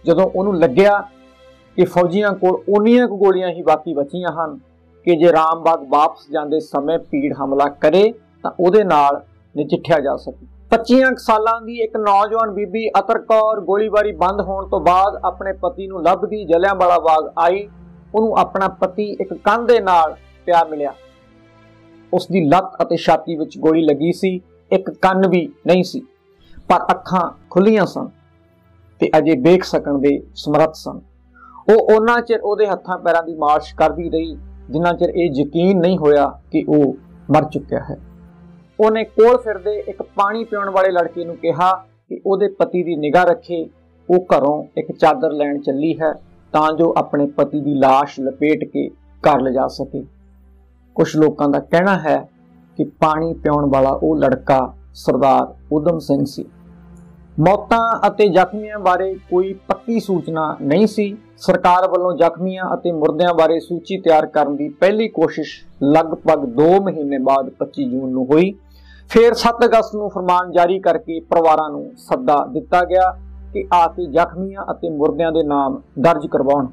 ਜਦੋਂ ਉਹਨੂੰ ਲੱਗਿਆ ਕਿ ਫੌਜੀਆਂ ਕੋਲ ਉਨੀਆਂ ਕੁ ਗੋਲੀਆਂ ਹੀ ਬਾਕੀ ਬਚੀਆਂ ਹਨ ਕਿ ਜੇ ਰਾਮਬਾਗ ਵਾਪਸ ਜਾਂਦੇ ਸਮੇਂ ਭੀੜ ਹਮਲਾ ਕਰੇ ਤਾਂ ਉਹਦੇ ਨਾਲ ਨਜਿੱਠਿਆ ਜਾ ਸਕੇ। 25 ਸਾਲਾਂ ਦੀ ਇੱਕ ਨੌਜਵਾਨ ਬੀਬੀ ਅਤਰ ਕੌਰ ਗੋਲੀਬਾਰੀ ਬੰਦ ਹੋਣ ਤੋਂ ਬਾਅਦ ਆਪਣੇ ਪਤੀ ਨੂੰ ਲੱਭਦੀ ਜਲਿਆਂਵਾਲਾ ਬਾਗ ਆਈ। ਉਹਨੂੰ ਆਪਣਾ ਪਤੀ ਇੱਕ ਕੰਧ ਦੇ ਨਾਲ ਪਿਆ ਮਿਲਿਆ। ਉਸ ਦੀ ਲੱਤ ਅਤੇ ਛਾਤੀ ਵਿੱਚ ਗੋਲੀ ਲੱਗੀ ਸੀ, ਇੱਕ ਕੰਨ ਵੀ ਨਹੀਂ ਸੀ, ਪਰ ਅੱਖਾਂ ਖੁੱਲੀਆਂ ਸਨ ਤੇ ਅਜੇ ਦੇਖ ਸਕਣ ਦੇ ਸਮਰੱਥ ਸਨ। ਉਹ ਉਹਨਾਂ ਚਿਰ ਉਹਦੇ ਹੱਥਾਂ ਪੈਰਾਂ ਦੀ ਮਾਲਿਸ਼ ਕਰਦੀ ਰਹੀ ਜਿੰਨਾ ਚਿਰ ਇਹ ਯਕੀਨ ਨਹੀਂ ਹੋਇਆ ਕਿ ਉਹ ਮਰ ਚੁੱਕਿਆ ਹੈ। ਉਹਨੇ ਕੋਲ ਫਿਰਦੇ ਇੱਕ ਪਾਣੀ ਪੀਉਣ ਵਾਲੇ ਲੜਕੇ ਨੂੰ ਕਿਹਾ ਕਿ ਉਹਦੇ ਪਤੀ ਦੀ ਨਿਗਾਹ ਰੱਖੇ। ਉਹ ਘਰੋਂ ਇੱਕ ਚਾਦਰ ਲੈਣ ਚੱਲੀ ਹੈ ਤਾਂ ਜੋ ਆਪਣੇ ਪਤੀ ਦੀ ਲਾਸ਼ ਲਪੇਟ ਕੇ ਘਰ ਲਿਜਾ ਸਕੇ। ਕੁਝ ਲੋਕਾਂ ਦਾ ਕਹਿਣਾ ਹੈ ਕਿ ਪਾਣੀ ਪਿਉਣ ਵਾਲਾ ਉਹ ਲੜਕਾ ਸਰਦਾਰ ਊਧਮ ਸਿੰਘ ਸੀ। ਮੌਤਾਂ ਅਤੇ ਜ਼ਖਮੀਆਂ ਬਾਰੇ ਕੋਈ ਪੱਕੀ ਸੂਚਨਾ ਨਹੀਂ ਸੀ। ਸਰਕਾਰ ਵੱਲੋਂ ਜ਼ਖਮੀਆਂ ਅਤੇ ਮੁਰਦਿਆਂ ਬਾਰੇ ਸੂਚੀ ਤਿਆਰ ਕਰਨ ਦੀ ਪਹਿਲੀ ਕੋਸ਼ਿਸ਼ ਲਗਭਗ 2 ਮਹੀਨੇ ਬਾਅਦ 25 ਜੂਨ ਨੂੰ ਹੋਈ। ਫਿਰ 7 ਅਗਸਤ ਨੂੰ ਫਰਮਾਨ ਜਾਰੀ ਕਰਕੇ ਪਰਿਵਾਰਾਂ ਨੂੰ ਸੱਦਾ ਦਿੱਤਾ ਗਿਆ ਕਿ ਆ ਕੇ ਜ਼ਖਮੀਆਂ ਅਤੇ ਮੁਰਦਿਆਂ ਦੇ ਨਾਮ ਦਰਜ ਕਰਵਾਉਣ।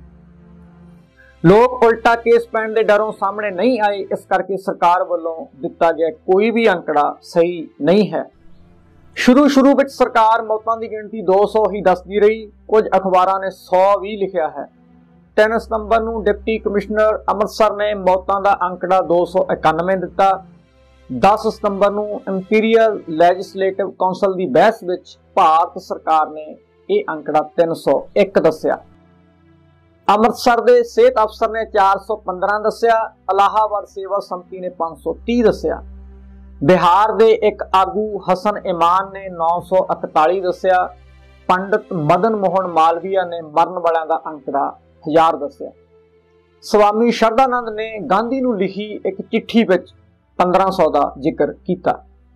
ਲੋਕ ਉਲਟਾ ਕੇਸ ਪੈਣ ਦੇ ਡਰੋਂ ਸਾਹਮਣੇ ਨਹੀਂ ਆਏ, ਇਸ ਕਰਕੇ ਸਰਕਾਰ ਵੱਲੋਂ ਦਿੱਤਾ ਗਿਆ ਕੋਈ ਵੀ ਅੰਕੜਾ ਸਹੀ ਨਹੀਂ ਹੈ। ਸ਼ੁਰੂ ਵਿੱਚ ਸਰਕਾਰ ਮੌਤਾਂ ਦੀ ਗਿਣਤੀ 200 ਹੀ ਦੱਸਦੀ ਰਹੀ। ਕੁਝ ਅਖਬਾਰਾਂ ਨੇ 100 ਵੀ ਲਿਖਿਆ ਹੈ। 3 ਸਤੰਬਰ ਨੂੰ ਡਿਪਟੀ ਕਮਿਸ਼ਨਰ ਅੰਮ੍ਰਿਤਸਰ ਨੇ ਮੌਤਾਂ ਦਾ ਅੰਕੜਾ 291 ਦਿੱਤਾ। 10 ਸਤੰਬਰ ਨੂੰ ਇੰਪੀਰੀਅਲ ਲੈਜਿਸਲੇਟਿਵ ਕੌਂਸਲ ਦੀ ਬਹਿਸ ਵਿੱਚ ਭਾਰਤ ਸਰਕਾਰ ਨੇ ਇਹ ਅੰਕੜਾ 301 ਦੱਸਿਆ। ਅੰਮ੍ਰਿਤਸਰ ਦੇ ਸਿਹਤ ਅਫਸਰ ਨੇ 415 ਦੱਸਿਆ। ਇਲਾਹਾਬਾਦ ਸੇਵਾ ਸੰਮਤੀ ਨੇ 530 ਦੱਸਿਆ। ਬਿਹਾਰ ਦੇ ਇੱਕ ਆਗੂ ਹਸਨ ਇਮਾਨ ਨੇ 941 ਦੱਸਿਆ। ਪੰਡਿਤ ਮਦਨ ਮੋਹਨ ਮਾਲਵੀਆ ਨੇ ਮਰਨ ਵਾਲਿਆਂ ਦਾ ਅੰਕੜਾ 1000 ਦੱਸਿਆ। ਸਵਾਮੀ ਸ਼ਰਧਾਨੰਦ ਨੇ ਗਾਂਧੀ ਨੂੰ ਲਿਖੀ ਇੱਕ ਚਿੱਠੀ ਵਿੱਚ 1500 ਦਾ ਜ਼ਿਕਰ ਕੀਤਾ।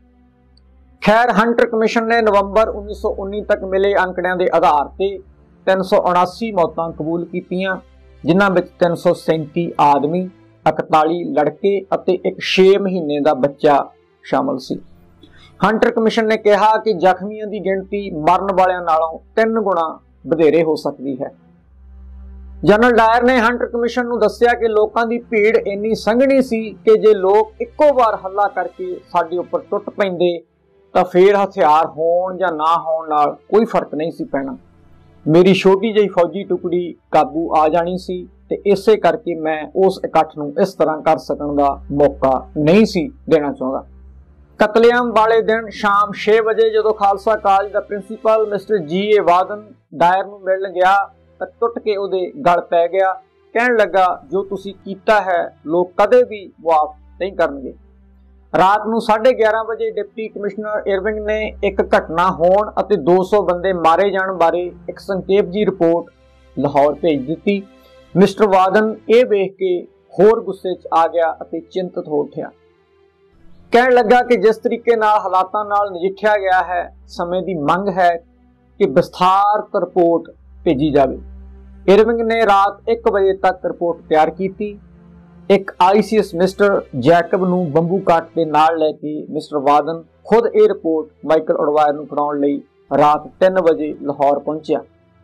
ਖੈਰ, ਹੰਟਰ ਕਮਿਸ਼ਨ ਨੇ ਨਵੰਬਰ 1919 ਤੱਕ ਮਿਲੇ ਅੰਕੜਿਆਂ ਦੇ ਆਧਾਰ ਤੇ 379 ਮੌਤਾਂ ਕਬੂਲ ਕੀਤੀਆਂ, ਜਿਨ੍ਹਾਂ ਵਿੱਚ 337 ਆਦਮੀ, 41 ਲੜਕੇ ਅਤੇ ਇੱਕ 6 ਮਹੀਨੇ ਦਾ ਬੱਚਾ ਸ਼ਾਮਲ ਸੀ। ਹੰਟਰ ਕਮਿਸ਼ਨ ਨੇ ਕਿਹਾ ਕਿ ਜ਼ਖਮੀਆਂ ਦੀ ਗਿਣਤੀ ਮਰਨ ਵਾਲਿਆਂ ਨਾਲੋਂ 3 ਗੁਣਾ ਵਧੇਰੇ ਹੋ ਸਕਦੀ ਹੈ। ਜਨਰਲ ਡਾਇਰ ਨੇ ਹੰਟਰ ਕਮਿਸ਼ਨ ਨੂੰ ਦੱਸਿਆ ਕਿ ਲੋਕਾਂ ਦੀ ਭੀੜ ਇੰਨੀ ਸੰਘਣੀ ਸੀ ਕਿ ਜੇ ਲੋਕ ਇੱਕੋ ਵਾਰ ਹੱਲਾ ਕਰਕੇ ਸਾਡੇ ਉੱਪਰ ਟੁੱਟ ਪੈਂਦੇ ਤਾਂ ਫੇਰ ਹਥਿਆਰ ਹੋਣ ਜਾਂ ਨਾ ਹੋਣ ਨਾਲ ਕੋਈ ਫਰਕ ਨਹੀਂ ਸੀ ਪੈਣਾ। ਮੇਰੀ ਛੋਟੀ ਜਿਹੀ ਫੌਜੀ ਟੁਕੜੀ ਕਾਬੂ ਆ ਜਾਣੀ ਸੀ ਤੇ ਇਸੇ ਕਰਕੇ ਮੈਂ ਉਸ ਇਕੱਠ ਨੂੰ ਇਸ ਤਰ੍ਹਾਂ ਕਰ ਸਕਣ ਦਾ ਮੌਕਾ ਨਹੀਂ ਸੀ ਦੇਣਾ ਚਾਹੁੰਦਾ। ਕਤਲੇਆਮ ਵਾਲੇ ਦਿਨ ਸ਼ਾਮ 6 ਵਜੇ ਜਦੋਂ ਖਾਲਸਾ ਕਾਲਜ ਦਾ principal Mister G.A. Wathen Dyer ਨੂੰ ਮਿਲਣ ਗਿਆ ਤਾਂ ਟੁੱਟ ਕੇ ਉਹਦੇ ਗਲ ਪੈ ਗਿਆ। ਕਹਿਣ ਲੱਗਾ, ਜੋ ਤੁਸੀਂ ਕੀਤਾ ਹੈ ਲੋਕ ਕਦੇ ਵੀ ਮੁਆਫ ਨਹੀਂ ਕਰਨਗੇ। ਰਾਤ ਨੂੰ 11:30 ਵਜੇ ਡਿਪਟੀ ਕਮਿਸ਼ਨਰ ਇਰਵਿੰਗ ਨੇ ਇੱਕ ਘਟਨਾ ਹੋਣ ਅਤੇ 200 ਬੰਦੇ ਮਾਰੇ ਜਾਣ ਬਾਰੇ ਇੱਕ ਸੰਖੇਪ ਜੀ ਰਿਪੋਰਟ ਲਾਹੌਰ ਭੇਜ ਦਿੱਤੀ। ਮਿਸਟਰ ਵਾਦਨ ਇਹ ਵੇਖ ਕੇ ਹੋਰ ਗੁੱਸੇ 'ਚ ਆ ਗਿਆ ਅਤੇ ਚਿੰਤਤ ਹੋ ਉੱਠਿਆ। ਕਹਿਣ ਲੱਗਾ ਕਿ ਜਿਸ ਤਰੀਕੇ ਨਾਲ ਹਾਲਾਤਾਂ ਨਾਲ ਨਜਿੱਠਿਆ ਗਿਆ ਹੈ, ਸਮੇਂ ਦੀ ਮੰਗ ਹੈ ਕਿ ਵਿਸਥਾਰਤ ਰਿਪੋਰਟ ਭੇਜੀ ਜਾਵੇ। ਇਰਵਿੰਗ ਨੇ ਰਾਤ 1 ਵਜੇ ਤੱਕ ਰਿਪੋਰਟ ਤਿਆਰ ਕੀਤੀ। ਇੱਕ ICS ਮਿਸਟਰ ਜੈਕਬ ਨੂੰ ਬੰਬੂ ਕਾਟ ਦੇ ਨਾਲ ਲੈ ਕੇ ਮਿਸਟਰ ਵਾਦਨ ਖੁਦ ਇਹ ਰਿਪੋਰਟ ਮਾਈਕਲ ਉਡਵਾਇਰ ਨੂੰ ਫੜਾਉਣ ਲਈ ਰਾਤ 3 ਵਜੇ ਲਾਹੌਰ ਪਹੁੰਚਿਆ।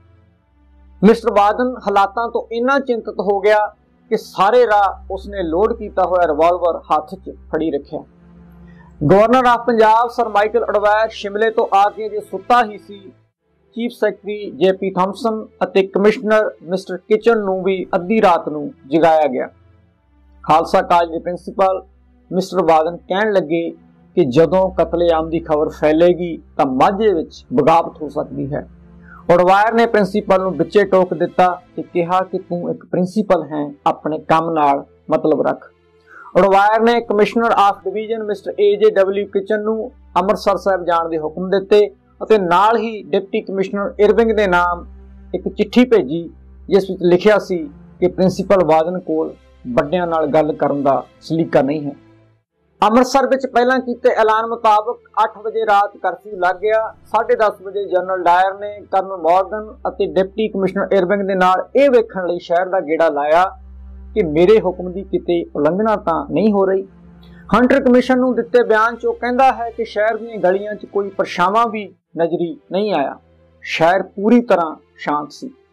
ਮਿਸਟਰ ਵਾਦਨ ਹਾਲਾਤਾਂ ਤੋਂ ਇੰਨਾ ਚਿੰਤਤ ਹੋ ਗਿਆ ਕਿ ਸਾਰੇ ਰਾਹ ਉਸਨੇ ਲੋਡ ਕੀਤਾ ਹੋਇਆ ਰਿਵਾਲਵਰ ਹੱਥ 'ਚ ਫੜੀ ਰੱਖਿਆ। Governor of Punjab sir Michael O'Dwyer ਸ਼ਿਮਲੇ ਤੋਂ ਆ ਕੇ ਜੇ ਸੁੱਤਾ ਹੀ ਸੀ। ਚੀਫ ਸੈਕਟਰੀ JP ਥਾਮਸਨ ਅਤੇ ਕਮਿਸ਼ਨਰ ਮਿਸਟਰ ਕਿਚਨ ਨੂੰ ਵੀ ਅੱਧੀ ਰਾਤ ਨੂੰ ਜਗਾਇਆ ਗਿਆ। ਖਾਲਸਾ ਕਾਲਜ ਦੇ ਪ੍ਰਿੰਸੀਪਲ ਮਿਸਟਰ ਵਾਦਨ ਕਹਿਣ ਲੱਗੇ ਕਿ ਜਦੋਂ ਕਤਲੇਆਮ ਦੀ ਖਬਰ ਫੈਲੇਗੀ ਤਾਂ ਮਾਝੇ ਵਿੱਚ ਬਗਾਵਤ ਹੋ ਸਕਦੀ ਹੈ। ਉਡਵਾਇਰ ਨੇ ਪ੍ਰਿੰਸੀਪਲ ਨੂੰ ਵਿੱਚੇ ਟੋਕ ਦਿੱਤਾ ਤੇ ਕਿਹਾ ਕਿ ਤੂੰ ਇੱਕ ਪ੍ਰਿੰਸੀਪਲ ਹੈ, ਆਪਣੇ ਕੰਮ ਨਾਲ ਮਤਲਬ ਰੱਖ। ਉਡਵਾਇਰ ਨੇ commissioner of division Mister AJW Kitchin ਨੂੰ ਅੰਮ੍ਰਿਤਸਰ ਸਾਹਿਬ ਜਾਣ ਦੇ ਹੁਕਮ ਦਿੱਤੇ ਅਤੇ ਨਾਲ ਹੀ ਡਿਪਟੀ ਕਮਿਸ਼ਨਰ ਇਰਵਿੰਗ ਦੇ ਨਾਮ ਇੱਕ ਚਿੱਠੀ ਭੇਜੀ ਜਿਸ ਵਿੱਚ ਲਿਖਿਆ ਸੀ ਕਿ ਪ੍ਰਿੰਸੀਪਲ ਵਾਦਨ ਕੋਲ ਵੱਡਿਆਂ ਨਾਲ ਗੱਲ ਕਰਨ ਦਾ ਸਲੀਕਾ ਨਹੀਂ ਹੈ। ਅੰਮ੍ਰਿਤਸਰ ਵਿੱਚ ਪਹਿਲਾਂ ਕੀਤੇ ਐਲਾਨ ਮੁਤਾਬਕ 8 ਵਜੇ ਰਾਤ ਕਰਫਿਊ ਲੱਗ ਗਿਆ। 10:30 ਵਜੇ ਜਨਰਲ ਡਾਇਰ ਨੇ ਕਰਨਲ ਮੋਰਗਨ ਅਤੇ ਡਿਪਟੀ ਕਮਿਸ਼ਨਰ ਇਰਵਿੰਗ ਦੇ ਨਾਲ ਇਹ ਵੇਖਣ ਲਈ ਸ਼ਹਿਰ ਦਾ ਗੇੜਾ ਲਾਇਆ ਕਿ ਮੇਰੇ ਹੁਕਮ ਦੀ ਕਿਤੇ ਉਲੰਘਣਾ ਤਾਂ ਨਹੀਂ ਹੋ ਰਹੀ। ਹੰਟਰ ਕਮਿਸ਼ਨ ਨੂੰ ਦਿੱਤੇ ਬਿਆਨ 'ਚ ਉਹ ਕਹਿੰਦਾ ਹੈ ਕਿ ਸ਼ਹਿਰ ਦੀਆਂ ਗਲੀਆਂ 'ਚ ਕੋਈ ਪਰਛਾਵਾਂ ਵੀ ਨਜ਼ਰੀ ਨਹੀਂ ਆਇਆ। ਸ਼ਹਿਰ ਪੂਰੀ ਤਰ੍ਹਾਂ ਸ਼ਾਂਤ ਸੀ।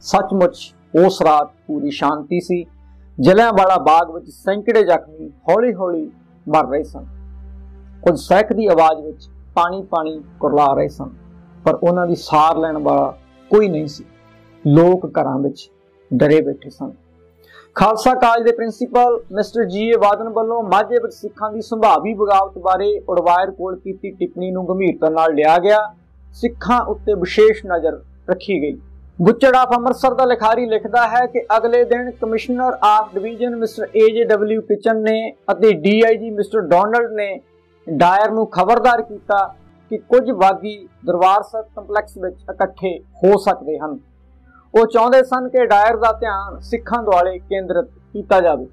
सचमुच उस रात पूरी शांति सी। जलियांवाला बाग विच सैकड़े जख्मी हौली हौली मर रहे सन। कुछ सहक की आवाज विच पानी पानी कुरला रहे सन, पर उन्हां दी सार लैण वाला कोई नहीं सी। लोग घरां विच डरे बैठे सन। खालसा कालेज के प्रिंसीपल मिस्टर जी.ए. वादन वालों माझे विच सिखां दी संभावी बगावत बारे उड़वायर कोल कीती टिप्पणी नूं गंभीरता नाल लिया गया। सिखां उत्ते विशेष नज़र रखी गई। गुच्चड़ ऑफ अमृतसर का लिखारी लिखता है कि अगले दिन commissioner of division Mister AJW Kitchin ने अते DIG मिस्टर डोनाल्ड ने डायर नूं खबरदार किया कि कुछ बागी दरबार साहिब कंपलैक्स विच इकट्ठे हो सकते हैं। वो चाहते सन कि डायर का ध्यान सिखां दुआले केंद्रित किया जाए।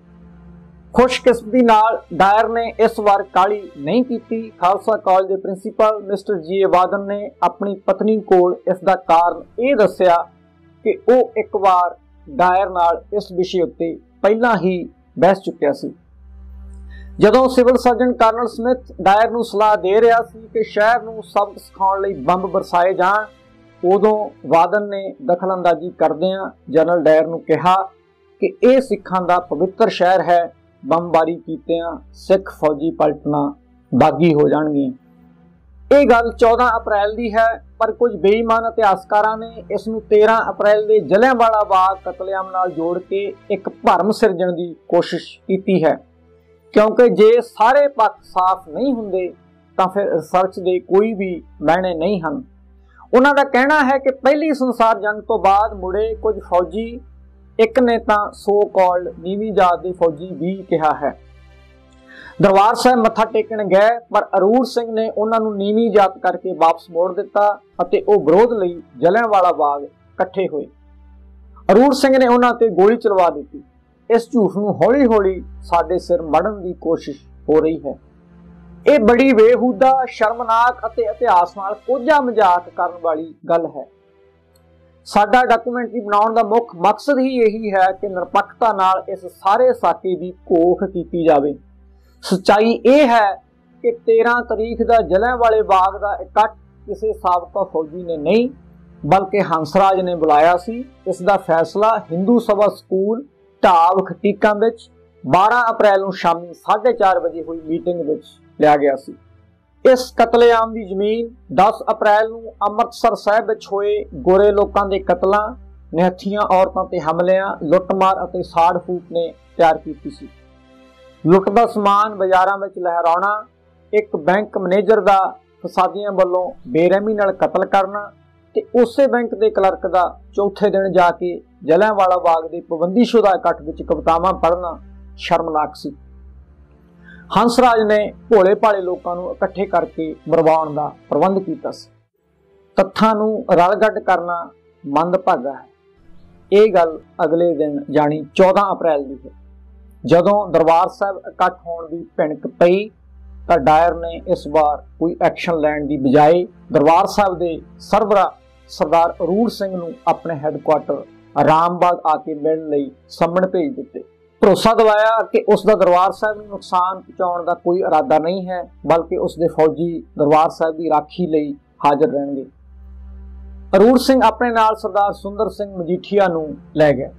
खुशकिस्मती नाल डायर ने इस बार काली नहीं की। खालसा कॉलेज के प्रिंसीपल मिस्टर G.A. वादन ने अपनी पत्नी कोल इसका कारण यह दस्या कि वो एक बार डायर नाल इस विषय उत्ते पहला ही बहस चुकिया सी। जदों civil surgeon Colonel Smith Dyer नूं सलाह दे रहा सी कि शहर नूं सबक सिखाउण लई बंब बरसाए जाण, उदों वादन ने दखलअंदाजी करदिआं जनरल डायर नूं कहा कि यह सिखां दा पवित्र शहर है, बंबबारी कीतिआं सिख फौजी पलटना बागी हो जाणगे। ये गल 14 अप्रैल की है, पर कुछ बेईमान इतिहासकारां ने इस नूं 13 अप्रैल के जलियांवाला बाग कतलेआम नाल जोड़ के एक भरम सिरजण की कोशिश की है, क्योंकि जे सारे पक्ष साफ नहीं हुंदे तां फिर रिसर्च के कोई भी मायने नहीं हैं। उन्हां दा कहना है कि पहली संसार जंग तो बाद मुड़े कुछ फौजी, एक ने तां सो कॉल्ड नीवी जात दे फौजी भी कहा है, दरबार साहिब मत्था टेकण गए, पर अरूर सिंह ने उन्हां नूं नीवी जात करके वापस मोड़ दिता अते वो विरोध लई जलियांवाला बाग इकट्ठे होए। अरूर सिंह ने उन्हां ते गोली चलवा दी। इस झूठ नूं हौली हौली साडे सिर मढ़न की कोशिश हो रही है। ये बड़ी बेहूदा, शर्मनाक अते इतिहास नाल कोझा मजाक करन वाली गल है। साडा डॉक्यूमेंट्री बनाउण दा मुख मकसद ही यही है कि निरपक्षता नाल इस सारे साके की घोख की जाए। सच्चाई ये है कि 13 तारीख का जलियांवाले बाग का इकट्ठ किसी साबका फौजी ने नहीं बल्कि हंसराज ने बुलाया सी। इसका फैसला हिंदू सभा स्कूल ढाब खटीकां विच 12 अप्रैल नूं शामी 4:30 बजे हुई मीटिंग विच लिया गया सी। इस कतलेआम की जमीन 10 अप्रैल नूं अमृतसर साहिब विच होए गोरे लोकां दे कतलां, निहत्थियां औरतां ते हमलिਆਂ, लुੱਟਮਾਰ ਅਤੇ ਸਾੜ ਫੂਕ ने तैयार की सी। लुੱਟ ਦਾ समान बाजारां विच लहराउणा, एक बैंक मैनेजर का फसादियां ਵੱਲੋਂ बेरहमी नाल कतल करना ते उसे बैंक के क्लर्क का चौथे दिन जाके जलियांवाला बाग के पाबंदीशुदा इकट्ठ विच कवितावां पढ़ना शर्मनाक सी। हंसराज ने भोले भाले लोगों को इकट्ठे करके मरवाउण का प्रबंध किया। तत्थां नूं रलगड्ड करना मंदभागा है। ये गल अगले दिन जानी 14 अप्रैल की है। जदों दरबार साहिब इकट्ठ होने की भिणक पई तां डायर ने इस बार कोई एक्शन लैण की बजाय दरबार साहिब के सरबरा सरदार अरूर सिंह नूं अपने हैडकुआटर रामबाग आके मिलण लई सम्मण भेज दिते। भरोसा दवाया कि उसका दरबार साहिब नूं नुकसान पहुँचाउण का कोई इरादा नहीं है, बल्कि उसके फौजी दरबार साहिब की राखी लई हाजिर रहणगे। अरूर सिंह अपने नाल सरदार सुंदर सिंह मजीठिया नूं लै गए।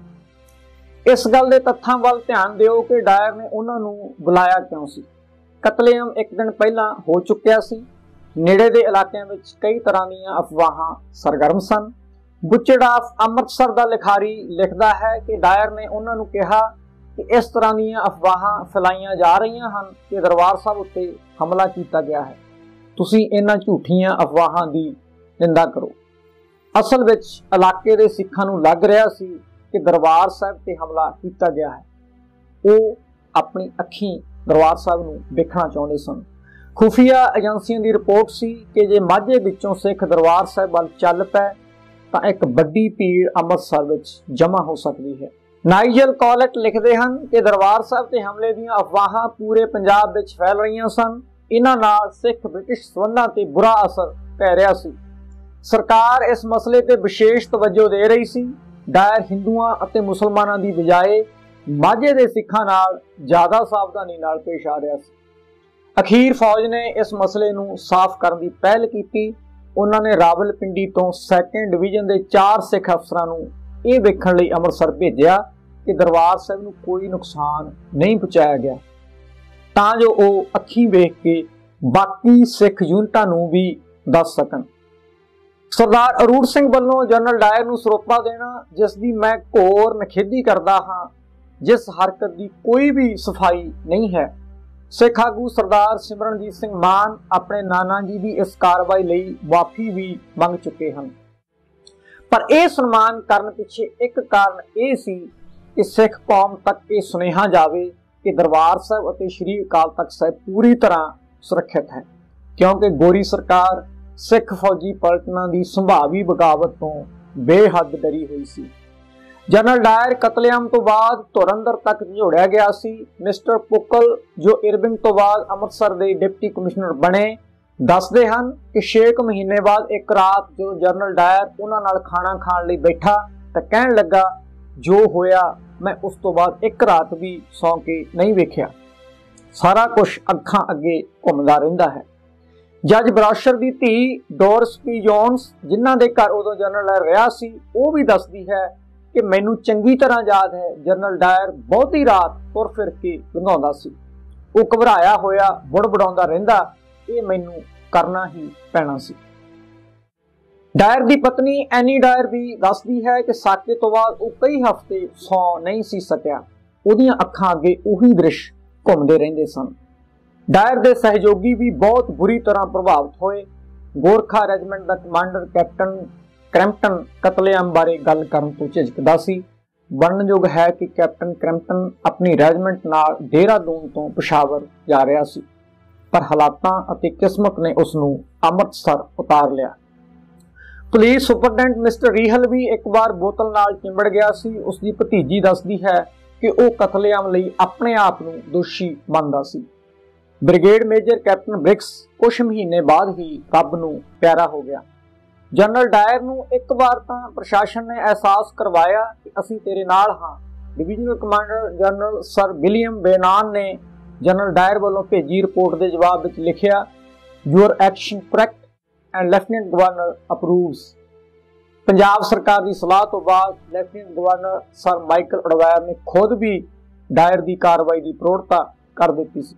इस गल दे तत्थां वल ध्यान दिओ कि डायर ने उन्हां नूं बुलाया क्यों सी। कतलेआम एक दिन पहला हो चुकिया सी। नेड़े दे इलाकिਆਂ विच कई तरह दीयां अफवाहां सरगर्म सन। गुच्चड़ ऑफ अमृतसर का लिखारी लिखता है कि डायर ने उन्होंने कहा कि इस तरह दीयां अफवाहां फैलाईयां जा रही हैं कि दरबार साहब उत्ते हमला किया गया है। तुसीं इन्हां झूठियां अफवाहां की निंदा करो। असल विच इलाके दे सिखां नूं लग रहा सी कि दरबार साहब ते हमला किया गया है। वो अपनी अखीं दरबार साहब नूं देखना चाहुंदे सन। खुफिया एजेंसियों की रिपोर्ट सी कि जे माझे विचों सिख दरबार साहब वल चल पै तां एक बड़ी भीड़ अमृतसर विच जमा हो सकती है। नाइजल कॉलेट लिखते हैं कि दरबार साहब ते हमले दीयां अफवाहां पूरे पंजाब विच फैल रही सन। इन्हां नाल सिख ब्रिटिश संबंधां ते बुरा असर पै रहा सी। सरकार इस मसले ते विशेष तवज्जो दे रही सी। डायर हिंदुआं अते मुसलमानां दी बजाए माझे दे सिखां नाल ज़्यादा सावधानी नाल पेश आ रहा सी। अखीर फौज ने इस मसले नूं साफ करन दी पहल की। ਉਹਨਾਂ ਨੇ ਰਾਵਲਪਿੰਡੀ ਤੋਂ 2nd ਡਿਵੀਜ਼ਨ ਦੇ 4 ਸਿੱਖ ਅਫਸਰਾਂ ਨੂੰ ਇਹ ਵੇਖਣ ਲਈ ਅੰਮ੍ਰਿਤਸਰ ਭੇਜਿਆ ਕਿ ਦਰਬਾਰ ਸਾਹਿਬ ਨੂੰ ਕੋਈ ਨੁਕਸਾਨ ਨਹੀਂ ਪਹੁੰਚਾਇਆ ਗਿਆ, ਤਾਂ ਜੋ ਉਹ ਅੱਖੀਂ ਵੇਖ ਕੇ ਬਾਕੀ ਸਿੱਖ ਯੂਨਿਟਾਂ ਨੂੰ ਵੀ ਦੱਸ ਸਕਣ। ਸਰਦਾਰ ਅਰੂੜ ਸਿੰਘ ਵੱਲੋਂ ਜਨਰਲ ਡਾਇਰ ਨੂੰ ਸਰੋਪਾ ਦੇਣਾ, ਜਿਸ ਦੀ ਮੈਂ ਘੋਰ ਨਿਖੇਧੀ ਕਰਦਾ ਹਾਂ, ਜਿਸ ਹਰਕਤ ਦੀ ਕੋਈ ਵੀ ਸਫਾਈ ਨਹੀਂ ਹੈ। ਸਿੱਖ ਆਗੂ ਸਰਦਾਰ ਸਿਮਰਨਜੀਤ ਸਿੰਘ ਮਾਨ ਆਪਣੇ ਨਾਨਾ ਜੀ ਦੀ ਇਸ ਕਾਰਵਾਈ ਲਈ ਮੁਆਫੀ ਵੀ ਮੰਗ ਚੁੱਕੇ ਹਨ। ਪਰ ਇਹ ਸਨਮਾਨ ਕਰਨ ਪਿੱਛੇ ਇੱਕ ਕਾਰਨ ਇਹ ਸੀ ਕਿ ਸਿੱਖ ਕੌਮ ਤੱਕ ਇਹ ਸੁਨੇਹਾ ਜਾਵੇ ਕਿ ਦਰਬਾਰ ਸਾਹਿਬ ਅਤੇ ਸ਼੍ਰੀ ਅਕਾਲ ਤਖਤ ਸਾਹਿਬ ਪੂਰੀ ਤਰ੍ਹਾਂ ਸੁਰੱਖਿਅਤ ਹੈ, ਕਿਉਂਕਿ ਗੋਰੀ ਸਰਕਾਰ ਸਿੱਖ ਫੌਜੀ ਪਲਟਨਾਂ ਦੀ ਸੰਭਾਵੀ ਬਗਾਵਤ ਤੋਂ ਬੇਹੱਦ ਡਰੀ ਹੋਈ ਸੀ। ਜਨਰਲ ਡਾਇਰ ਕਤਲੇਆਮ ਤੋਂ ਬਾਅਦ ਧੁਰੰਦਰ ਤੱਕ ਝੋੜਿਆ ਗਿਆ ਸੀ। ਮਿਸਟਰ ਪੁਕਲ, ਜੋ ਇਰਵਿੰਗ ਤੋਂ ਬਾਅਦ ਅੰਮ੍ਰਿਤਸਰ ਦੇ ਡਿਪਟੀ ਕਮਿਸ਼ਨਰ ਬਣੇ, ਦੱਸਦੇ ਹਨ ਕਿ 6 ਮਹੀਨੇ ਬਾਅਦ ਇੱਕ ਰਾਤ ਜਦੋਂ ਜਨਰਲ ਡਾਇਰ ਉਹਨਾਂ ਨਾਲ ਖਾਣਾ ਖਾਣ ਲਈ ਬੈਠਾ ਤਾਂ ਕਹਿਣ ਲੱਗਾ, ਜੋ ਹੋਇਆ ਮੈਂ ਉਸ ਤੋਂ ਬਾਅਦ ਇੱਕ ਰਾਤ ਵੀ ਸੌਂ ਕੇ ਨਹੀਂ ਵੇਖਿਆ। ਸਾਰਾ ਕੁਝ ਅੱਖਾਂ ਅੱਗੇ ਘੁੰਮਦਾ ਰਹਿੰਦਾ ਹੈ। ਜੱਜ ਬਰਾਸ਼ਰ ਦੀ ਧੀ ਡੋਰਸ ਪੀ ਜੋਨਸ, ਜਿਨ੍ਹਾਂ ਦੇ ਘਰ ਉਦੋਂ ਜਨਰਲ ਡਾਇਰ ਰਿਹਾ ਸੀ, ਉਹ ਵੀ ਦੱਸਦੀ ਹੈ ਕਿ ਮੈਨੂੰ ਚੰਗੀ ਤਰ੍ਹਾਂ ਯਾਦ ਹੈ ਜਨਰਲ ਡਾਇਰ ਬਹੁਤੀ ਰਾਤ ਤੁਰ ਫਿਰ ਕੇ ਲੰਘਾਉਂਦਾ ਸੀ। ਉਹ ਘਬਰਾਇਆ ਹੋਇਆ ਬੁੜਬੁੜਾਉਂਦਾ ਰਹਿੰਦਾ, ਇਹ ਮੈਨੂੰ ਕਰਨਾ ਹੀ ਪੈਣਾ ਸੀ। ਡਾਇਰ ਦੀ ਪਤਨੀ ਐਨੀ ਡਾਇਰ ਵੀ ਦੱਸਦੀ ਹੈ ਕਿ ਸਾਕੇ ਤੋਂ ਬਾਅਦ ਉਹ ਕਈ ਹਫ਼ਤੇ ਸੌਂ ਨਹੀਂ ਸੀ ਸਕਿਆ। ਉਹਦੀਆਂ ਅੱਖਾਂ ਅੱਗੇ ਉਹੀ ਦ੍ਰਿਸ਼ ਘੁੰਮਦੇ ਰਹਿੰਦੇ ਸਨ। ਡਾਇਰ ਦੇ ਸਹਿਯੋਗੀ ਵੀ ਬਹੁਤ ਬੁਰੀ ਤਰ੍ਹਾਂ ਪ੍ਰਭਾਵਿਤ ਹੋਏ। ਗੋਰਖਾ ਰੈਜੀਮੈਂਟ ਦਾ ਕਮਾਂਡਰ ਕੈਪਟਨ ਕ੍ਰੈਂਪਟਨ ਕਤਲੇਆਮ ਬਾਰੇ ਗੱਲ ਕਰਨ ਤੋਂ ਝਿਜਕਦਾ ਸੀ। ਵਰਣਨਯੋਗ ਹੈ ਕਿ ਕੈਪਟਨ ਕ੍ਰੈਂਪਟਨ ਆਪਣੀ ਰੈਜੀਮੈਂਟ ਨਾਲ ਦੇਹਰਾਦੂਨ ਤੋਂ ਪਿਸ਼ਾਵਰ ਜਾ ਰਿਹਾ ਸੀ, ਪਰ ਹਾਲਾਤਾਂ ਅਤੇ ਕਿਸਮਤ ਨੇ ਉਸ ਨੂੰ ਅੰਮ੍ਰਿਤਸਰ ਉਤਾਰ ਲਿਆ। ਪੁਲਿਸ ਸੁਪਰਡੈਂਟ ਮਿਸਟਰ ਰੀਹਲ ਵੀ ਇੱਕ ਵਾਰ ਬੋਤਲ ਨਾਲ ਚਿੰਬੜ ਗਿਆ ਸੀ। ਉਸ ਦੀ ਭਤੀਜੀ ਦੱਸਦੀ ਹੈ ਕਿ ਉਹ ਕਤਲੇਆਮ ਲਈ ਆਪਣੇ ਆਪ ਨੂੰ ਦੋਸ਼ੀ ਮੰਨਦਾ ਸੀ। ਬ੍ਰਿਗੇਡ ਮੇਜਰ ਕੈਪਟਨ ਬ੍ਰਿਕਸ ਕੁਝ ਮਹੀਨੇ ਬਾਅਦ ਹੀ ਰੱਬ ਨੂੰ ਪਿਆਰਾ ਹੋ ਗਿਆ। ਜਨਰਲ ਡਾਇਰ ਨੂੰ ਇੱਕ ਵਾਰ ਤਾਂ ਪ੍ਰਸ਼ਾਸਨ ਨੇ ਅਹਿਸਾਸ ਕਰਵਾਇਆ ਕਿ ਅਸੀਂ ਤੇਰੇ ਨਾਲ ਹਾਂ। Divisional commander General Sir William Beynon ਨੇ ਜਨਰਲ ਡਾਇਰ ਵੱਲੋਂ ਭੇਜੀ ਰਿਪੋਰਟ ਦੇ ਜਵਾਬ ਵਿੱਚ ਲਿਖਿਆ, your action correct and lieutenant governor approves. Punjab ਸਰਕਾਰ ਦੀ ਸਲਾਹ ਤੋਂ ਬਾਅਦ lieutenant governor Sir Michael O'Dwyer ਨੇ ਖੁਦ ਵੀ ਡਾਇਰ ਦੀ ਕਾਰਵਾਈ ਦੀ ਪ੍ਰੋੜਤਾ ਕਰ ਦਿੱਤੀ ਸੀ।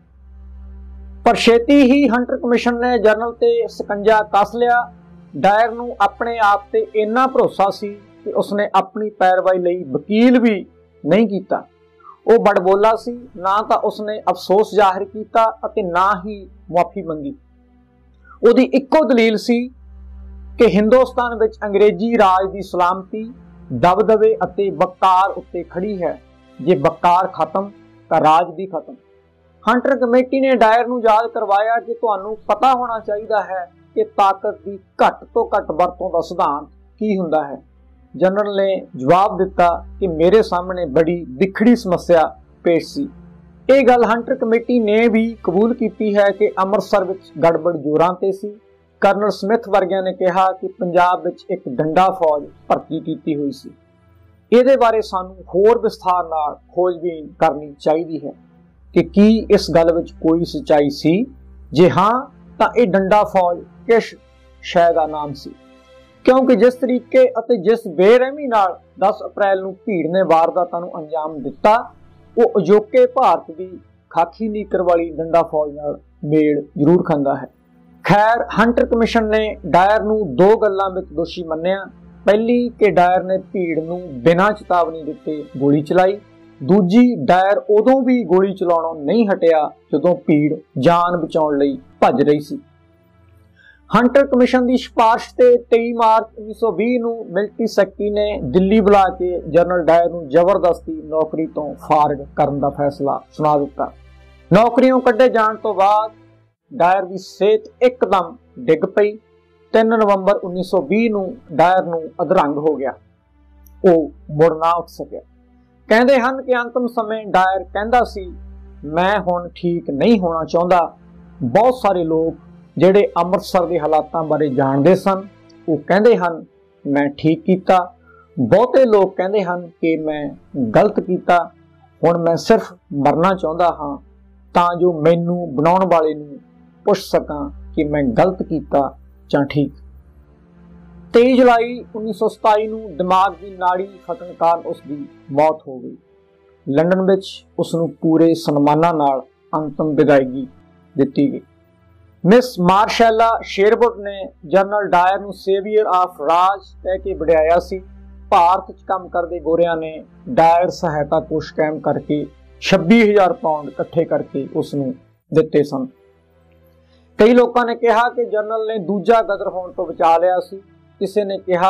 ਪਰ ਛੇਤੀ ਹੀ ਹੰਟਰ ਕਮਿਸ਼ਨ ਨੇ ਜਨਰਲ ਤੇ ਸਕੰਜਾ ਕੱਸ ਲਿਆ। ਡਾਇਰ ਨੂੰ ਆਪਣੇ ਆਪ ਤੇ ਇੰਨਾ ਭਰੋਸਾ ਸੀ ਕਿ ਉਸਨੇ ਆਪਣੀ ਪੈਰਵਾਈ ਲਈ ਵਕੀਲ ਵੀ ਨਹੀਂ ਕੀਤਾ। ਉਹ ਬੜਬੋਲਾ ਸੀ, ਨਾ ਤਾਂ ਉਸਨੇ ਅਫਸੋਸ ਜ਼ਾਹਿਰ ਕੀਤਾ ਅਤੇ ਨਾ ਹੀ ਮੁਆਫੀ ਮੰਗੀ। ਉਹਦੀ ਇੱਕੋ ਦਲੀਲ ਸੀ ਕਿ ਹਿੰਦੁਸਤਾਨ ਵਿੱਚ ਅੰਗਰੇਜ਼ੀ ਰਾਜ ਦੀ ਸਲਾਮਤੀ ਦਬਦਬੇ ਅਤੇ ਵਕਾਰ ਉੱਤੇ ਖੜੀ ਹੈ। ਜੇ ਵਕਾਰ ਖਤਮ ਤਾਂ ਰਾਜ ਵੀ ਖਤਮ। ਹੰਟਰ ਕਮੇਟੀ ਨੇ ਡਾਇਰ ਨੂੰ ਯਾਦ ਕਰਵਾਇਆ ਕਿ ਤੁਹਾਨੂੰ ਪਤਾ ਹੋਣਾ ਚਾਹੀਦਾ ਹੈ ਕਿ ਤਾਕਤ ਦੀ ਘੱਟ ਤੋਂ ਘੱਟ ਵਰਤੋਂ ਦਾ ਸਿਧਾਂਤ ਕੀ ਹੁੰਦਾ ਹੈ। ਜਨਰਲ ਨੇ ਜਵਾਬ ਦਿੱਤਾ ਕਿ ਮੇਰੇ ਸਾਹਮਣੇ ਬੜੀ ਵਿਖੜੀ ਸਮੱਸਿਆ ਪੇਸ਼ ਸੀ। ਇਹ ਗੱਲ ਹੰਟਰ ਕਮੇਟੀ ਨੇ ਵੀ ਕਬੂਲ ਕੀਤੀ ਹੈ ਕਿ ਅੰਮ੍ਰਿਤਸਰ ਵਿੱਚ ਗੜਬੜ ਜ਼ੋਰਾਂ ਤੇ ਸੀ। ਕਰਨਲ ਸਮਿਥ ਵਰਗਿਆਂ ਨੇ ਕਿਹਾ ਕਿ ਪੰਜਾਬ ਵਿੱਚ ਇੱਕ ਡੰਡਾ ਫੌਜ ਭਰਤੀ ਕੀਤੀ ਹੋਈ ਸੀ। ਇਹਦੇ ਬਾਰੇ ਸਾਨੂੰ ਹੋਰ ਵਿਸਥਾਰ ਨਾਲ ਖੋਜਬੀਨ ਕਰਨੀ ਚਾਹੀਦੀ ਹੈ ਕਿ ਕੀ ਇਸ ਗੱਲ ਵਿੱਚ ਕੋਈ ਸੱਚਾਈ ਸੀ। ਜੇ ਹਾਂ ਤਾਂ ਇਹ ਡੰਡਾ ਫੌਜ ਕਿਸ ਸ਼ੈ ਦਾ ਨਾਮ ਸੀ, ਕਿਉਂਕਿ ਜਿਸ ਤਰੀਕੇ ਅਤੇ ਜਿਸ ਬੇਰਹਿਮੀ ਨਾਲ 10 ਅਪ੍ਰੈਲ ਨੂੰ ਭੀੜ ਨੇ ਵਾਰਦਾਤਾਂ ਨੂੰ ਅੰਜਾਮ ਦਿੱਤਾ, ਉਹ ਅਜੋਕੇ ਭਾਰਤ ਦੀ ਖਾਕੀ ਨੀਕਰ ਵਾਲੀ ਡੰਡਾ ਫੌਜ ਨਾਲ ਮੇਲ ਜ਼ਰੂਰ ਖਾਂਦਾ ਹੈ। ਖੈਰ, ਹੰਟਰ ਕਮਿਸ਼ਨ ਨੇ ਡਾਇਰ ਨੂੰ 2 ਗੱਲਾਂ ਵਿੱਚ ਦੋਸ਼ੀ ਮੰਨਿਆ। ਪਹਿਲੀ ਕਿ ਡਾਇਰ ਨੇ ਭੀੜ ਨੂੰ ਬਿਨਾਂ ਚੇਤਾਵਨੀ ਦਿੱਤੇ ਗੋਲੀ ਚਲਾਈ। ਦੂਜੀ, ਡਾਇਰ ਉਦੋਂ ਵੀ ਗੋਲੀ ਚਲਾਉਣੋਂ ਨਹੀਂ ਹਟਿਆ ਜਦੋਂ ਭੀੜ ਜਾਨ ਬਚਾਉਣ ਲਈ ਭੱਜ ਰਹੀ ਸੀ। ਹੰਟਰ ਕਮਿਸ਼ਨ ਦੀ ਸਿਫਾਰਿਸ਼ ਤੇ 23 ਮਾਰਚ 1920 ਨੂੰ ਮਿਲਟਰੀ ਸੈਕਟਰੀ ਨੇ ਦਿੱਲੀ ਬੁਲਾ ਕੇ ਜਨਰਲ ਡਾਇਰ ਨੂੰ ਜ਼ਬਰਦਸਤੀ ਨੌਕਰੀ ਤੋਂ ਫਾਰਗ ਕਰਨ ਦਾ ਫੈਸਲਾ ਸੁਣਾ ਦਿੱਤਾ। ਨੌਕਰੀਓਂ ਕੱਢੇ ਜਾਣ ਤੋਂ ਬਾਅਦ ਡਾਇਰ ਦੀ ਸਿਹਤ ਇੱਕਦਮ ਡਿੱਗ ਪਈ। 3 ਨਵੰਬਰ 1920 ਨੂੰ ਡਾਇਰ ਨੂੰ ਅਧਰੰਗ ਹੋ ਗਿਆ। ਉਹ ਮੁੜ ਨਾ ਉੱਠ ਸਕਿਆ। ਕਹਿੰਦੇ ਹਨ ਕਿ ਅੰਤਮ ਸਮੇਂ ਡਾਇਰ ਕਹਿੰਦਾ ਸੀ, ਮੈਂ ਹੁਣ ਠੀਕ ਨਹੀਂ ਹੋਣਾ ਚਾਹੁੰਦਾ। ਬਹੁਤ ਸਾਰੇ ਲੋਕ ਜਿਹੜੇ ਅੰਮ੍ਰਿਤਸਰ ਦੇ ਹਾਲਾਤਾਂ ਬਾਰੇ ਜਾਣਦੇ ਸਨ, ਉਹ ਕਹਿੰਦੇ ਹਨ ਮੈਂ ਠੀਕ ਕੀਤਾ। ਬਹੁਤੇ ਲੋਕ ਕਹਿੰਦੇ ਹਨ ਕਿ ਮੈਂ ਗਲਤ ਕੀਤਾ। ਹੁਣ ਮੈਂ ਸਿਰਫ ਮਰਨਾ ਚਾਹੁੰਦਾ ਹਾਂ ਤਾਂ ਜੋ ਮੈਨੂੰ ਬਣਾਉਣ ਵਾਲੇ ਨੂੰ ਪੁੱਛ ਸਕਾਂ ਕਿ ਮੈਂ ਗਲਤ ਕੀਤਾ ਜਾਂ ਠੀਕ। 23 जुलाई 1927 ਨੂੰ ਦਿਮਾਗ ਦੀ ਨਾੜੀ ਫਟਣ ਕਾਰਨ ਉਸ ਦੀ ਮੌਤ ਹੋ ਗਈ। ਲੰਡਨ ਵਿੱਚ ਉਸ ਨੂੰ ਪੂਰੇ ਸਨਮਾਨਾਂ ਨਾਲ ਅੰਤਮ ਵਿਦਾਇਗੀ ਦਿੱਤੀ ਗਈ। ਮਿਸ ਮਾਰਸ਼ੈਲਾ ਸ਼ੇਰਵੁੱਡ ਨੇ ਜਨਰਲ ਡਾਇਰ ਨੂੰ ਸੇਵੀਅਰ ਆਫ ਰਾਜ ਕਹਿ ਕੇ ਵਡਿਆਇਆ ਸੀ। ਭਾਰਤ 'ਚ ਕੰਮ ਕਰਦੇ ਗੋਰਿਆਂ ਨੇ ਡਾਇਰ ਸਹਾਇਤਾ ਕੋਸ਼ ਕਾਇਮ ਕਰਕੇ 26,000 ਪਾਉਂਡ ਇਕੱਠੇ ਕਰਕੇ ਉਸ ਨੂੰ ਦਿੱਤੇ ਸਨ। ਕਈ ਲੋਕਾਂ ਨੇ ਕਿਹਾ ਕਿ ਜਨਰਲ ਨੇ ਦੂਜਾ ਗਦਰ ਹੋਣ ਤੋਂ ਬਚਾ ਲਿਆ ਸੀ। ਕਿਸੇ ਨੇ ਕਿਹਾ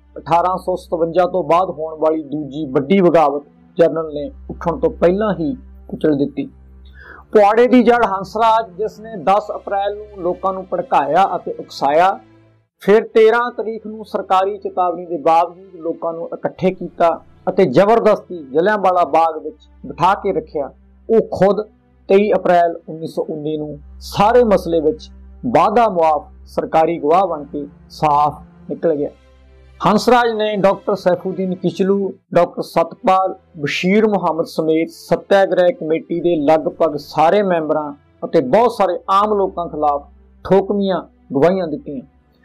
1857 ਤੋਂ ਬਾਅਦ ਹੋਣ ਵਾਲੀ ਦੂਜੀ ਵੱਡੀ ਬਗਾਵਤ ਜਨਰਲ ਨੇ ਉੱਠਣ ਤੋਂ ਪਹਿਲਾਂ ਹੀ ਕੁਚਲ ਦਿੱਤੀ। ਪੁਆੜੇ ਦੀ ਜੜ ਹੰਸਰਾਜ, ਜਿਸ ਨੇ 10 ਅਪ੍ਰੈਲ ਨੂੰ ਲੋਕਾਂ ਨੂੰ ਭੜਕਾਇਆ ਅਤੇ ਉਕਸਾਇਆ, ਫਿਰ 13 ਤਰੀਕ ਨੂੰ ਸਰਕਾਰੀ ਚੇਤਾਵਨੀ ਦੇ ਬਾਵਜੂਦ ਲੋਕਾਂ ਨੂੰ ਇਕੱਠੇ ਕੀਤਾ ਅਤੇ ਜ਼ਬਰਦਸਤੀ ਜਲਿਆਂਵਾਲਾ ਬਾਗ ਵਿੱਚ ਬਿਠਾ ਕੇ ਰੱਖਿਆ, ਉਹ ਖੁਦ 23 ਅਪ੍ਰੈਲ 1919 ਨੂੰ ਸਾਰੇ ਮਸਲੇ ਵਿੱਚ ਵਾਅਦਾ ਮੁਆਫ ਸਰਕਾਰੀ ਗਵਾਹ ਬਣ ਕੇ ਸਾਫ਼ ਨਿਕਲ ਗਿਆ। ਹੰਸਰਾਜ ਨੇ ਡਾਕਟਰ ਸੈਫੂਦੀਨ ਕਿਚਲੂ, ਡਾਕਟਰ ਸਤਪਾਲ, ਬਸ਼ੀਰ ਮੁਹੰਮਦ ਸਮੇਤ ਸੱਤਿਆਗ੍ਰਹਿ ਕਮੇਟੀ ਦੇ ਲਗਭਗ ਸਾਰੇ ਮੈਂਬਰਾਂ ਅਤੇ ਬਹੁਤ ਸਾਰੇ ਆਮ ਲੋਕਾਂ ਖਿਲਾਫ ਠੋਕਵੀਆਂ ਗਵਾਹੀਆਂ ਦਿੱਤੀਆਂ।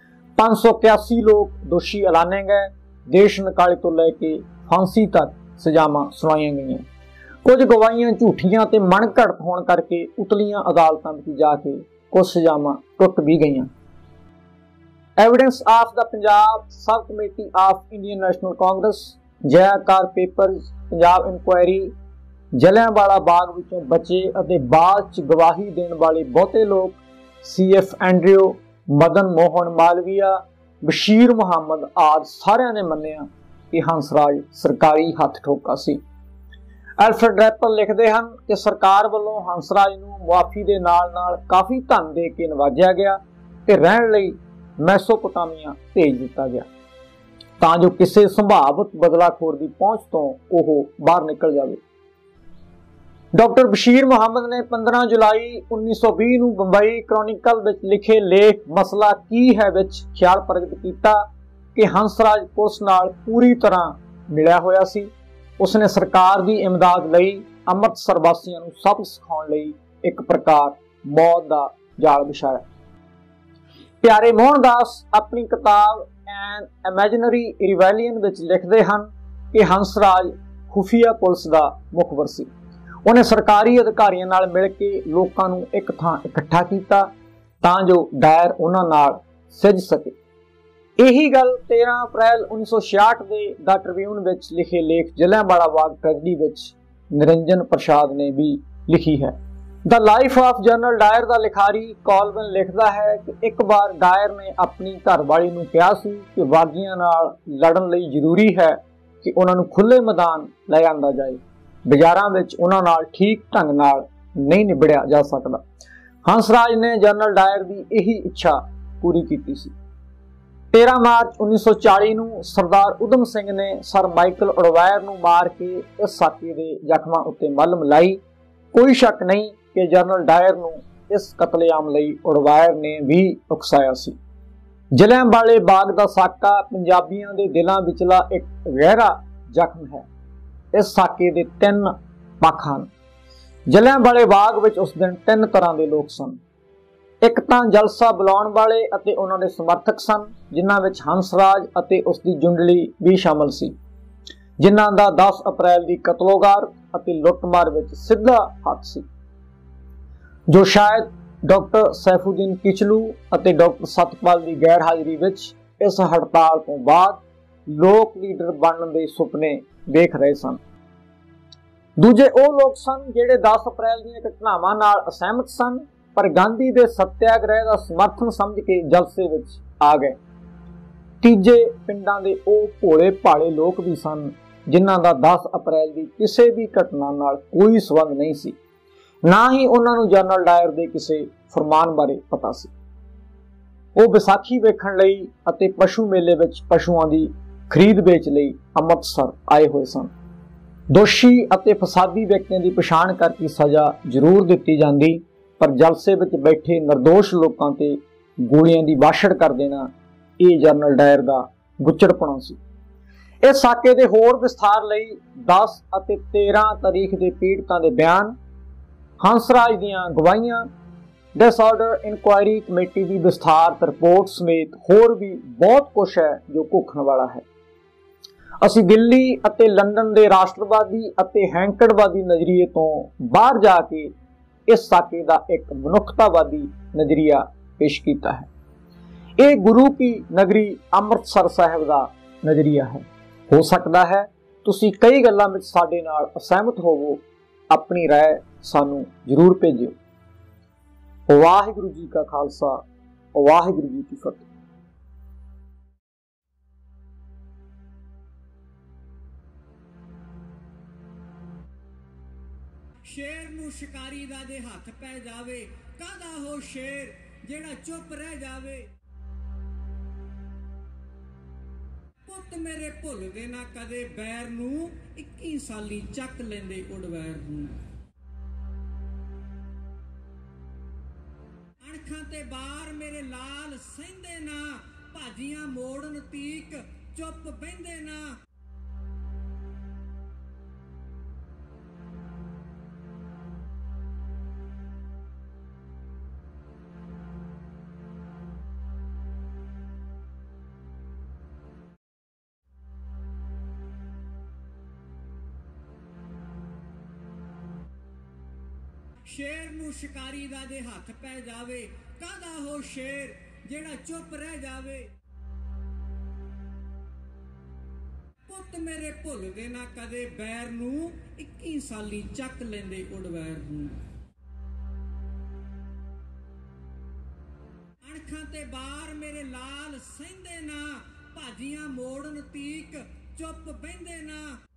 581 ਲੋਕ ਦੋਸ਼ੀ ਐਲਾਨੇ ਗਏ। ਦੇਸ਼ ਨਿਕਾਲੇ ਤੋਂ ਲੈ ਕੇ ਫਾਂਸੀ ਤੱਕ ਸਜ਼ਾਵਾਂ ਸੁਣਾਈਆਂ ਗਈਆਂ। ਕੁਝ ਗਵਾਹੀਆਂ ਝੂਠੀਆਂ ਤੇ ਮਨਘੜਤ ਹੋਣ ਕਰਕੇ ਉਤਲੀਆਂ ਅਦਾਲਤਾਂ ਵਿੱਚ ਜਾ ਕੇ ਕੁਝ ਸਜ਼ਾਵਾਂ ਟੁੱਟ ਵੀ ਗਈਆਂ। Evidence of the Punjab, sub committee of Indian National Congress, Jayakar papers, Punjab inquiry, Jallianwala Bagh ਵਿੱਚੋਂ ਬਚੇ ਅਤੇ ਬਾਅਦ 'ਚ ਗਵਾਹੀ ਦੇਣ ਵਾਲੇ ਬਹੁਤੇ ਲੋਕ, CF ਐਂਡਰਿਊ, ਮਦਨ ਮੋਹਨ ਮਾਲਵੀਆ, ਬਸ਼ੀਰ ਮੁਹੰਮਦ ਆਦਿ ਸਾਰਿਆਂ ਨੇ ਮੰਨਿਆ ਕਿ ਹੰਸਰਾਜ ਸਰਕਾਰੀ ਹੱਥ ਠੋਕਾ ਸੀ। ਐਲਫਰਡ ਰੈਪਲ ਲਿਖਦੇ ਹਨ ਕਿ ਸਰਕਾਰ ਵੱਲੋਂ ਹੰਸਰਾਜ ਨੂੰ ਮੁਆਫੀ ਦੇ ਨਾਲ-ਨਾਲ ਕਾਫੀ ਧਨ ਦੇ ਕੇ ਨਵਾਜਿਆ ਗਿਆ ਤੇ ਰਹਿਣ ਲਈ ਮੈਸੋਪੋਟਾਮੀਆ ਭੇਜ ਦਿੱਤਾ ਗਿਆ ਤਾਂ ਜੋ ਕਿਸੇ ਸੰਭਾਵਿਤ ਬਦਲਾਖੋਰ ਦੀ ਪਹੁੰਚ ਤੋਂ ਉਹ ਬਾਹਰ ਨਿਕਲ ਜਾਵੇ। ਡਾਕਟਰ ਬਸ਼ੀਰ ਮੁਹੰਮਦ ਨੇ 15 ਜੁਲਾਈ 1920 ਨੂੰ ਬੰਬਈ ਕ੍ਰੋਨਿਕਲ ਵਿੱਚ ਲਿਖੇ ਲੇਖ ਮਸਲਾ ਕੀ ਹੈ ਵਿੱਚ ਖਿਆਲ ਪ੍ਰਗਟ ਕੀਤਾ ਕਿ ਹੰਸਰਾਜ ਪੁਲਿਸ ਨਾਲ ਪੂਰੀ ਤਰ੍ਹਾਂ ਮਿਲਿਆ ਹੋਇਆ ਸੀ। ਉਸਨੇ ਸਰਕਾਰ ਦੀ ਇਮਦਾਦ ਲਈ ਅੰਮ੍ਰਿਤਸਰ ਵਾਸੀਆਂ ਨੂੰ ਸਬਕ ਸਿਖਾਉਣ ਲਈ ਇੱਕ ਪ੍ਰਕਾਰ ਮੌਤ ਦਾ ਜਾਲ ਵਿਛਾਇਆ। ਪਿਆਰੇ ਮੋਹਨ ਦਾਸ ਆਪਣੀ ਕਿਤਾਬ ਐਨ ਇਮੈਜਿਨਰੀ ਰਿਵੈਲੀਅਨ ਵਿੱਚ ਲਿਖਦੇ ਹਨ ਕਿ ਹੰਸਰਾਜ ਖੁਫੀਆ ਪੁਲਿਸ ਦਾ ਮੁਖਬਰ ਸੀ। ਉਹਨੇ ਸਰਕਾਰੀ ਅਧਿਕਾਰੀਆਂ ਨਾਲ ਮਿਲ ਕੇ ਲੋਕਾਂ ਨੂੰ ਇੱਕ ਥਾਂ ਇਕੱਠਾ ਕੀਤਾ ਤਾਂ ਜੋ ਡਾਇਰ ਉਹਨਾਂ ਨਾਲ ਸਿੱਝ ਸਕੇ। ਇਹੀ ਗੱਲ 13 ਅਪ੍ਰੈਲ 1966 ਦੇ ਦਾ ਟ੍ਰਿਬਿਊਨ ਵਿੱਚ ਲਿਖੇ ਲੇਖ ਜਲਿਆਂਵਾਲਾ ਬਾਗ ਟ੍ਰੈਜਡੀ ਵਿੱਚ ਨਿਰੰਜਨ ਪ੍ਰਸਾਦ ਨੇ ਵੀ ਲਿਖੀ ਹੈ। The life of General Dyer ਦਾ ਲਿਖਾਰੀ ਕੋਲਵਿਨ ਲਿਖਦਾ ਹੈ ਕਿ ਇੱਕ ਵਾਰ ਡਾਇਰ ਨੇ ਆਪਣੀ ਘਰਵਾਲੀ ਨੂੰ ਕਿਹਾ ਸੀ ਕਿ ਬਾਗੀਆਂ ਨਾਲ ਲੜਨ ਲਈ ਜ਼ਰੂਰੀ ਹੈ ਕਿ ਉਹਨਾਂ ਨੂੰ ਖੁੱਲੇ ਮੈਦਾਨ ਲੈ ਆਂਦਾ ਜਾਏ। ਬਾਜ਼ਾਰਾਂ ਵਿੱਚ ਉਹਨਾਂ ਨਾਲ ਠੀਕ ਢੰਗ ਨਾਲ ਨਹੀਂ ਨਿਬੜਿਆ ਜਾ ਸਕਦਾ। ਹੰਸਰਾਜ ਨੇ ਜਨਰਲ ਡਾਇਰ ਦੀ ਇਹੀ ਇੱਛਾ ਪੂਰੀ ਕੀਤੀ ਸੀ। 13 ਮਾਰਚ 1940 ਨੂੰ ਸਰਦਾਰ ਉਦਮ ਸਿੰਘ ਨੇ ਸਰ ਮਾਈਕਲ ਉਡਵਾਇਰ ਨੂੰ ਮਾਰ ਕੇ ਇਸ ਸਾਕੇ ਦੇ ਜ਼ਖਮਾਂ ਉੱਤੇ ਮੱਲਮ ਲਾਈ। ਕੋਈ ਸ਼ੱਕ ਨਹੀਂ ਕਿ ਜਨਰਲ ਡਾਇਰ ਨੂੰ ਇਸ ਕਤਲੇਆਮ ਲਈ ਉਡਵਾਇਰ ਨੇ ਵੀ ਉਕਸਾਇਆ ਸੀ। ਜਲਿਆਂਵਾਲੇ ਬਾਗ ਦਾ ਸਾਕਾ ਪੰਜਾਬੀਆਂ ਦੇ ਦਿਲਾਂ ਵਿਚਲਾ ਇੱਕ ਗਹਿਰਾ ਜ਼ਖਮ ਹੈ। ਇਸ ਸਾਕੇ ਦੇ 3 ਪੱਖ ਹਨ। ਜਲਿਆਂਵਾਲੇ ਬਾਗ ਵਿੱਚ ਉਸ ਦਿਨ 3 ਤਰ੍ਹਾਂ ਦੇ ਲੋਕ ਸਨ। ਇੱਕ ਤਾਂ ਜਲਸਾ ਬੁਲਾਉਣ ਵਾਲੇ ਅਤੇ ਉਹਨਾਂ ਦੇ ਸਮਰਥਕ ਸਨ, ਜਿਨ੍ਹਾਂ ਵਿੱਚ ਹੰਸਰਾਜ ਅਤੇ ਉਸ ਦੀ ਜੁੰਡਲੀ ਵੀ ਸ਼ਾਮਲ ਸੀ, ਜਿਨ੍ਹਾਂ ਦਾ 10 ਅਪ੍ਰੈਲ ਦੀ ਕਤਲੋਗਾਰ ਅਤੇ ਲੁੱਟਮਾਰ ਵਿੱਚ ਸਿੱਧਾ ਹੱਥ ਸੀ, ਜੋ ਸ਼ਾਇਦ ਡਾਕਟਰ ਸੈਫੂਦੀਨ ਕਿਚਲੂ ਅਤੇ ਡਾਕਟਰ ਸਤਪਾਲ ਦੀ ਗੈਰ ਹਾਜ਼ਰੀ ਵਿੱਚ ਇਸ ਹੜਤਾਲ ਤੋਂ ਬਾਅਦ ਲੋਕ ਲੀਡਰ ਬਣਨ ਦੇ ਸੁਪਨੇ ਵੇਖ ਰਹੇ ਸਨ। ਦੂਜੇ ਉਹ ਲੋਕ ਸਨ ਜਿਹੜੇ 10 ਅਪ੍ਰੈਲ ਦੀਆਂ ਘਟਨਾਵਾਂ ਨਾਲ ਅਸਹਿਮਤ ਸਨ ਪਰ ਗਾਂਧੀ ਦੇ ਸੱਤਿਆਗ੍ਰਹਿ ਦਾ ਸਮਰਥਨ ਸਮਝ ਕੇ ਜਲਸੇ ਵਿੱਚ ਆ ਗਏ। ਤੀਜੇ ਪਿੰਡਾਂ ਦੇ ਉਹ ਭੋਲੇ ਭਾਲੇ ਲੋਕ ਵੀ ਸਨ ਜਿਨ੍ਹਾਂ ਦਾ 10 ਅਪ੍ਰੈਲ ਦੀ ਕਿਸੇ ਵੀ ਘਟਨਾ ਨਾਲ ਕੋਈ ਸੰਬੰਧ ਨਹੀਂ ਸੀ, ਨਾ ਹੀ ਉਹਨਾਂ ਨੂੰ ਜਨਰਲ ਡਾਇਰ ਦੇ ਕਿਸੇ ਫਰਮਾਨ ਬਾਰੇ ਪਤਾ ਸੀ। ਉਹ ਵਿਸਾਖੀ ਵੇਖਣ ਲਈ ਅਤੇ ਪਸ਼ੂ ਮੇਲੇ ਵਿੱਚ ਪਸ਼ੂਆਂ ਦੀ ਖਰੀਦ ਵੇਚ ਲਈ ਅੰਮ੍ਰਿਤਸਰ ਆਏ ਹੋਏ ਸਨ। ਦੋਸ਼ੀ ਅਤੇ ਫਸਾਦੀ ਵਿਅਕਤੀਆਂ ਦੀ ਪਛਾਣ ਕਰਕੇ ਸਜ਼ਾ ਜ਼ਰੂਰ ਦਿੱਤੀ ਜਾਂਦੀ, ਪਰ ਜਲਸੇ ਵਿੱਚ ਬੈਠੇ ਨਿਰਦੋਸ਼ ਲੋਕਾਂ ਤੇ ਗੋਲੀਆਂ ਦੀ ਵਾਛੜ ਕਰ ਦੇਣਾ ਇਹ ਜਨਰਲ ਡਾਇਰ ਦਾ ਗੁੱਚੜਪਣਾ ਸੀ। ਇਸ ਸਾਕੇ ਦੇ ਹੋਰ ਵਿਸਥਾਰ ਲਈ 10 ਅਤੇ 13 ਤਾਰੀਖ ਦੇ ਪੀੜਤਾਂ ਦੇ ਬਿਆਨ, ਹੰਸਰਾਜ ਦੀਆਂ ਗਵਾਹੀਆਂ, ਡਿਸਆਰਡਰ ਇਨਕੁਆਇਰੀ ਕਮੇਟੀ ਦੀ ਵਿਸਥਾਰਤ ਰਿਪੋਰਟ ਸਮੇਤ ਹੋਰ ਵੀ ਬਹੁਤ ਕੁਝ ਹੈ ਜੋ ਘੋਖਣ ਵਾਲਾ ਹੈ। ਅਸੀਂ ਦਿੱਲੀ ਅਤੇ ਲੰਡਨ ਦੇ ਰਾਸ਼ਟਰਵਾਦੀ ਅਤੇ ਹੈਂਕੜਵਾਦੀ ਨਜ਼ਰੀਏ ਤੋਂ ਬਾਹਰ ਜਾ ਕੇ ਇਸ ਸਾਕੇ ਦਾ ਇੱਕ ਮਨੁੱਖਤਾਵਾਦੀ ਨਜ਼ਰੀਆ ਪੇਸ਼ ਕੀਤਾ ਹੈ। ਇਹ ਗੁਰੂ ਕੀ ਨਗਰੀ ਅੰਮ੍ਰਿਤਸਰ ਸਾਹਿਬ ਦਾ ਨਜ਼ਰੀਆ ਹੈ। ਹੋ ਸਕਦਾ ਹੈ ਤੁਸੀਂ ਕਈ ਗੱਲਾਂ ਵਿੱਚ ਸਾਡੇ ਨਾਲ ਅਸਹਿਮਤ ਹੋਵੋ। ਆਪਣੀ ਰਾਏ ਸਾਨੂੰ ਜ਼ਰੂਰ ਭੇਜਿਓ। ਵਾਹਿਗੁਰੂ ਜੀ ਕਾ ਖਾਲਸਾ, ਵਾਹਿਗੁਰੂ ਜੀ ਕੀ ਫਤਿਹ। ਸ਼ੇਰ ਨੂੰ ਸ਼ਿਕਾਰੀ ਦਾ ਦੇ ਹੱਥ ਪੈ ਜਾਵੇ, ਕਾਹਦਾ ਹੋ ਸ਼ੇਰ ਜਿਹੜਾ ਚੁੱਪ ਰਹਿ ਜਾਵੇ। ਪੁੱਤ ਮੇਰੇ ਭੁੱਲਦੇ ਨਾ ਕਦੇ ਬੈਰ ਨੂੰ, 21 ਸਾਲੀ ਚੱਕ ਲੈਂਦੇ ਉਡਵੈਰ ਨੂੰ। ਅਣਖਾਂ ਤੇ ਬਾਰ ਮੇਰੇ ਲਾਲ ਸਹਿੰਦੇ ਨਾ, ਭਾਜੀਆਂ ਮੋੜਨ ਤੀਕ ਚੁੱਪ ਬਹਿੰਦੇ ਨਾ। ਸ਼ੇਰ ਨੂੰ ਸ਼ਿਕਾਰੀ ਦਾ ਦੇ ਹੱਥ ਪੈ ਜਾਵੇ, ਕਾਹਦਾ ਹੋ ਸ਼ੇਰ ਜਿਹੜਾ ਚੁੱਪ ਰਹਿ ਜਾਵੇ। ਪੁੱਤ ਮੇਰੇ ਭੁੱਲਦੇ ਨਾ ਕਦੇ ਬੈਰ ਨੂੰ, 21 ਸਾਲੀ ਚੱਕ ਲੈਂਦੇ ਉਡਵੈਰ ਨੂੰ। ਅਣਖਾਂ ਤੇ ਬਾਰ ਮੇਰੇ ਲਾਲ ਸਹਿੰਦੇ ਨਾ, ਭਾਜੀਆਂ ਮੋੜਨ ਤੀਕ ਚੁੱਪ ਬਹਿੰਦੇ ਨਾ।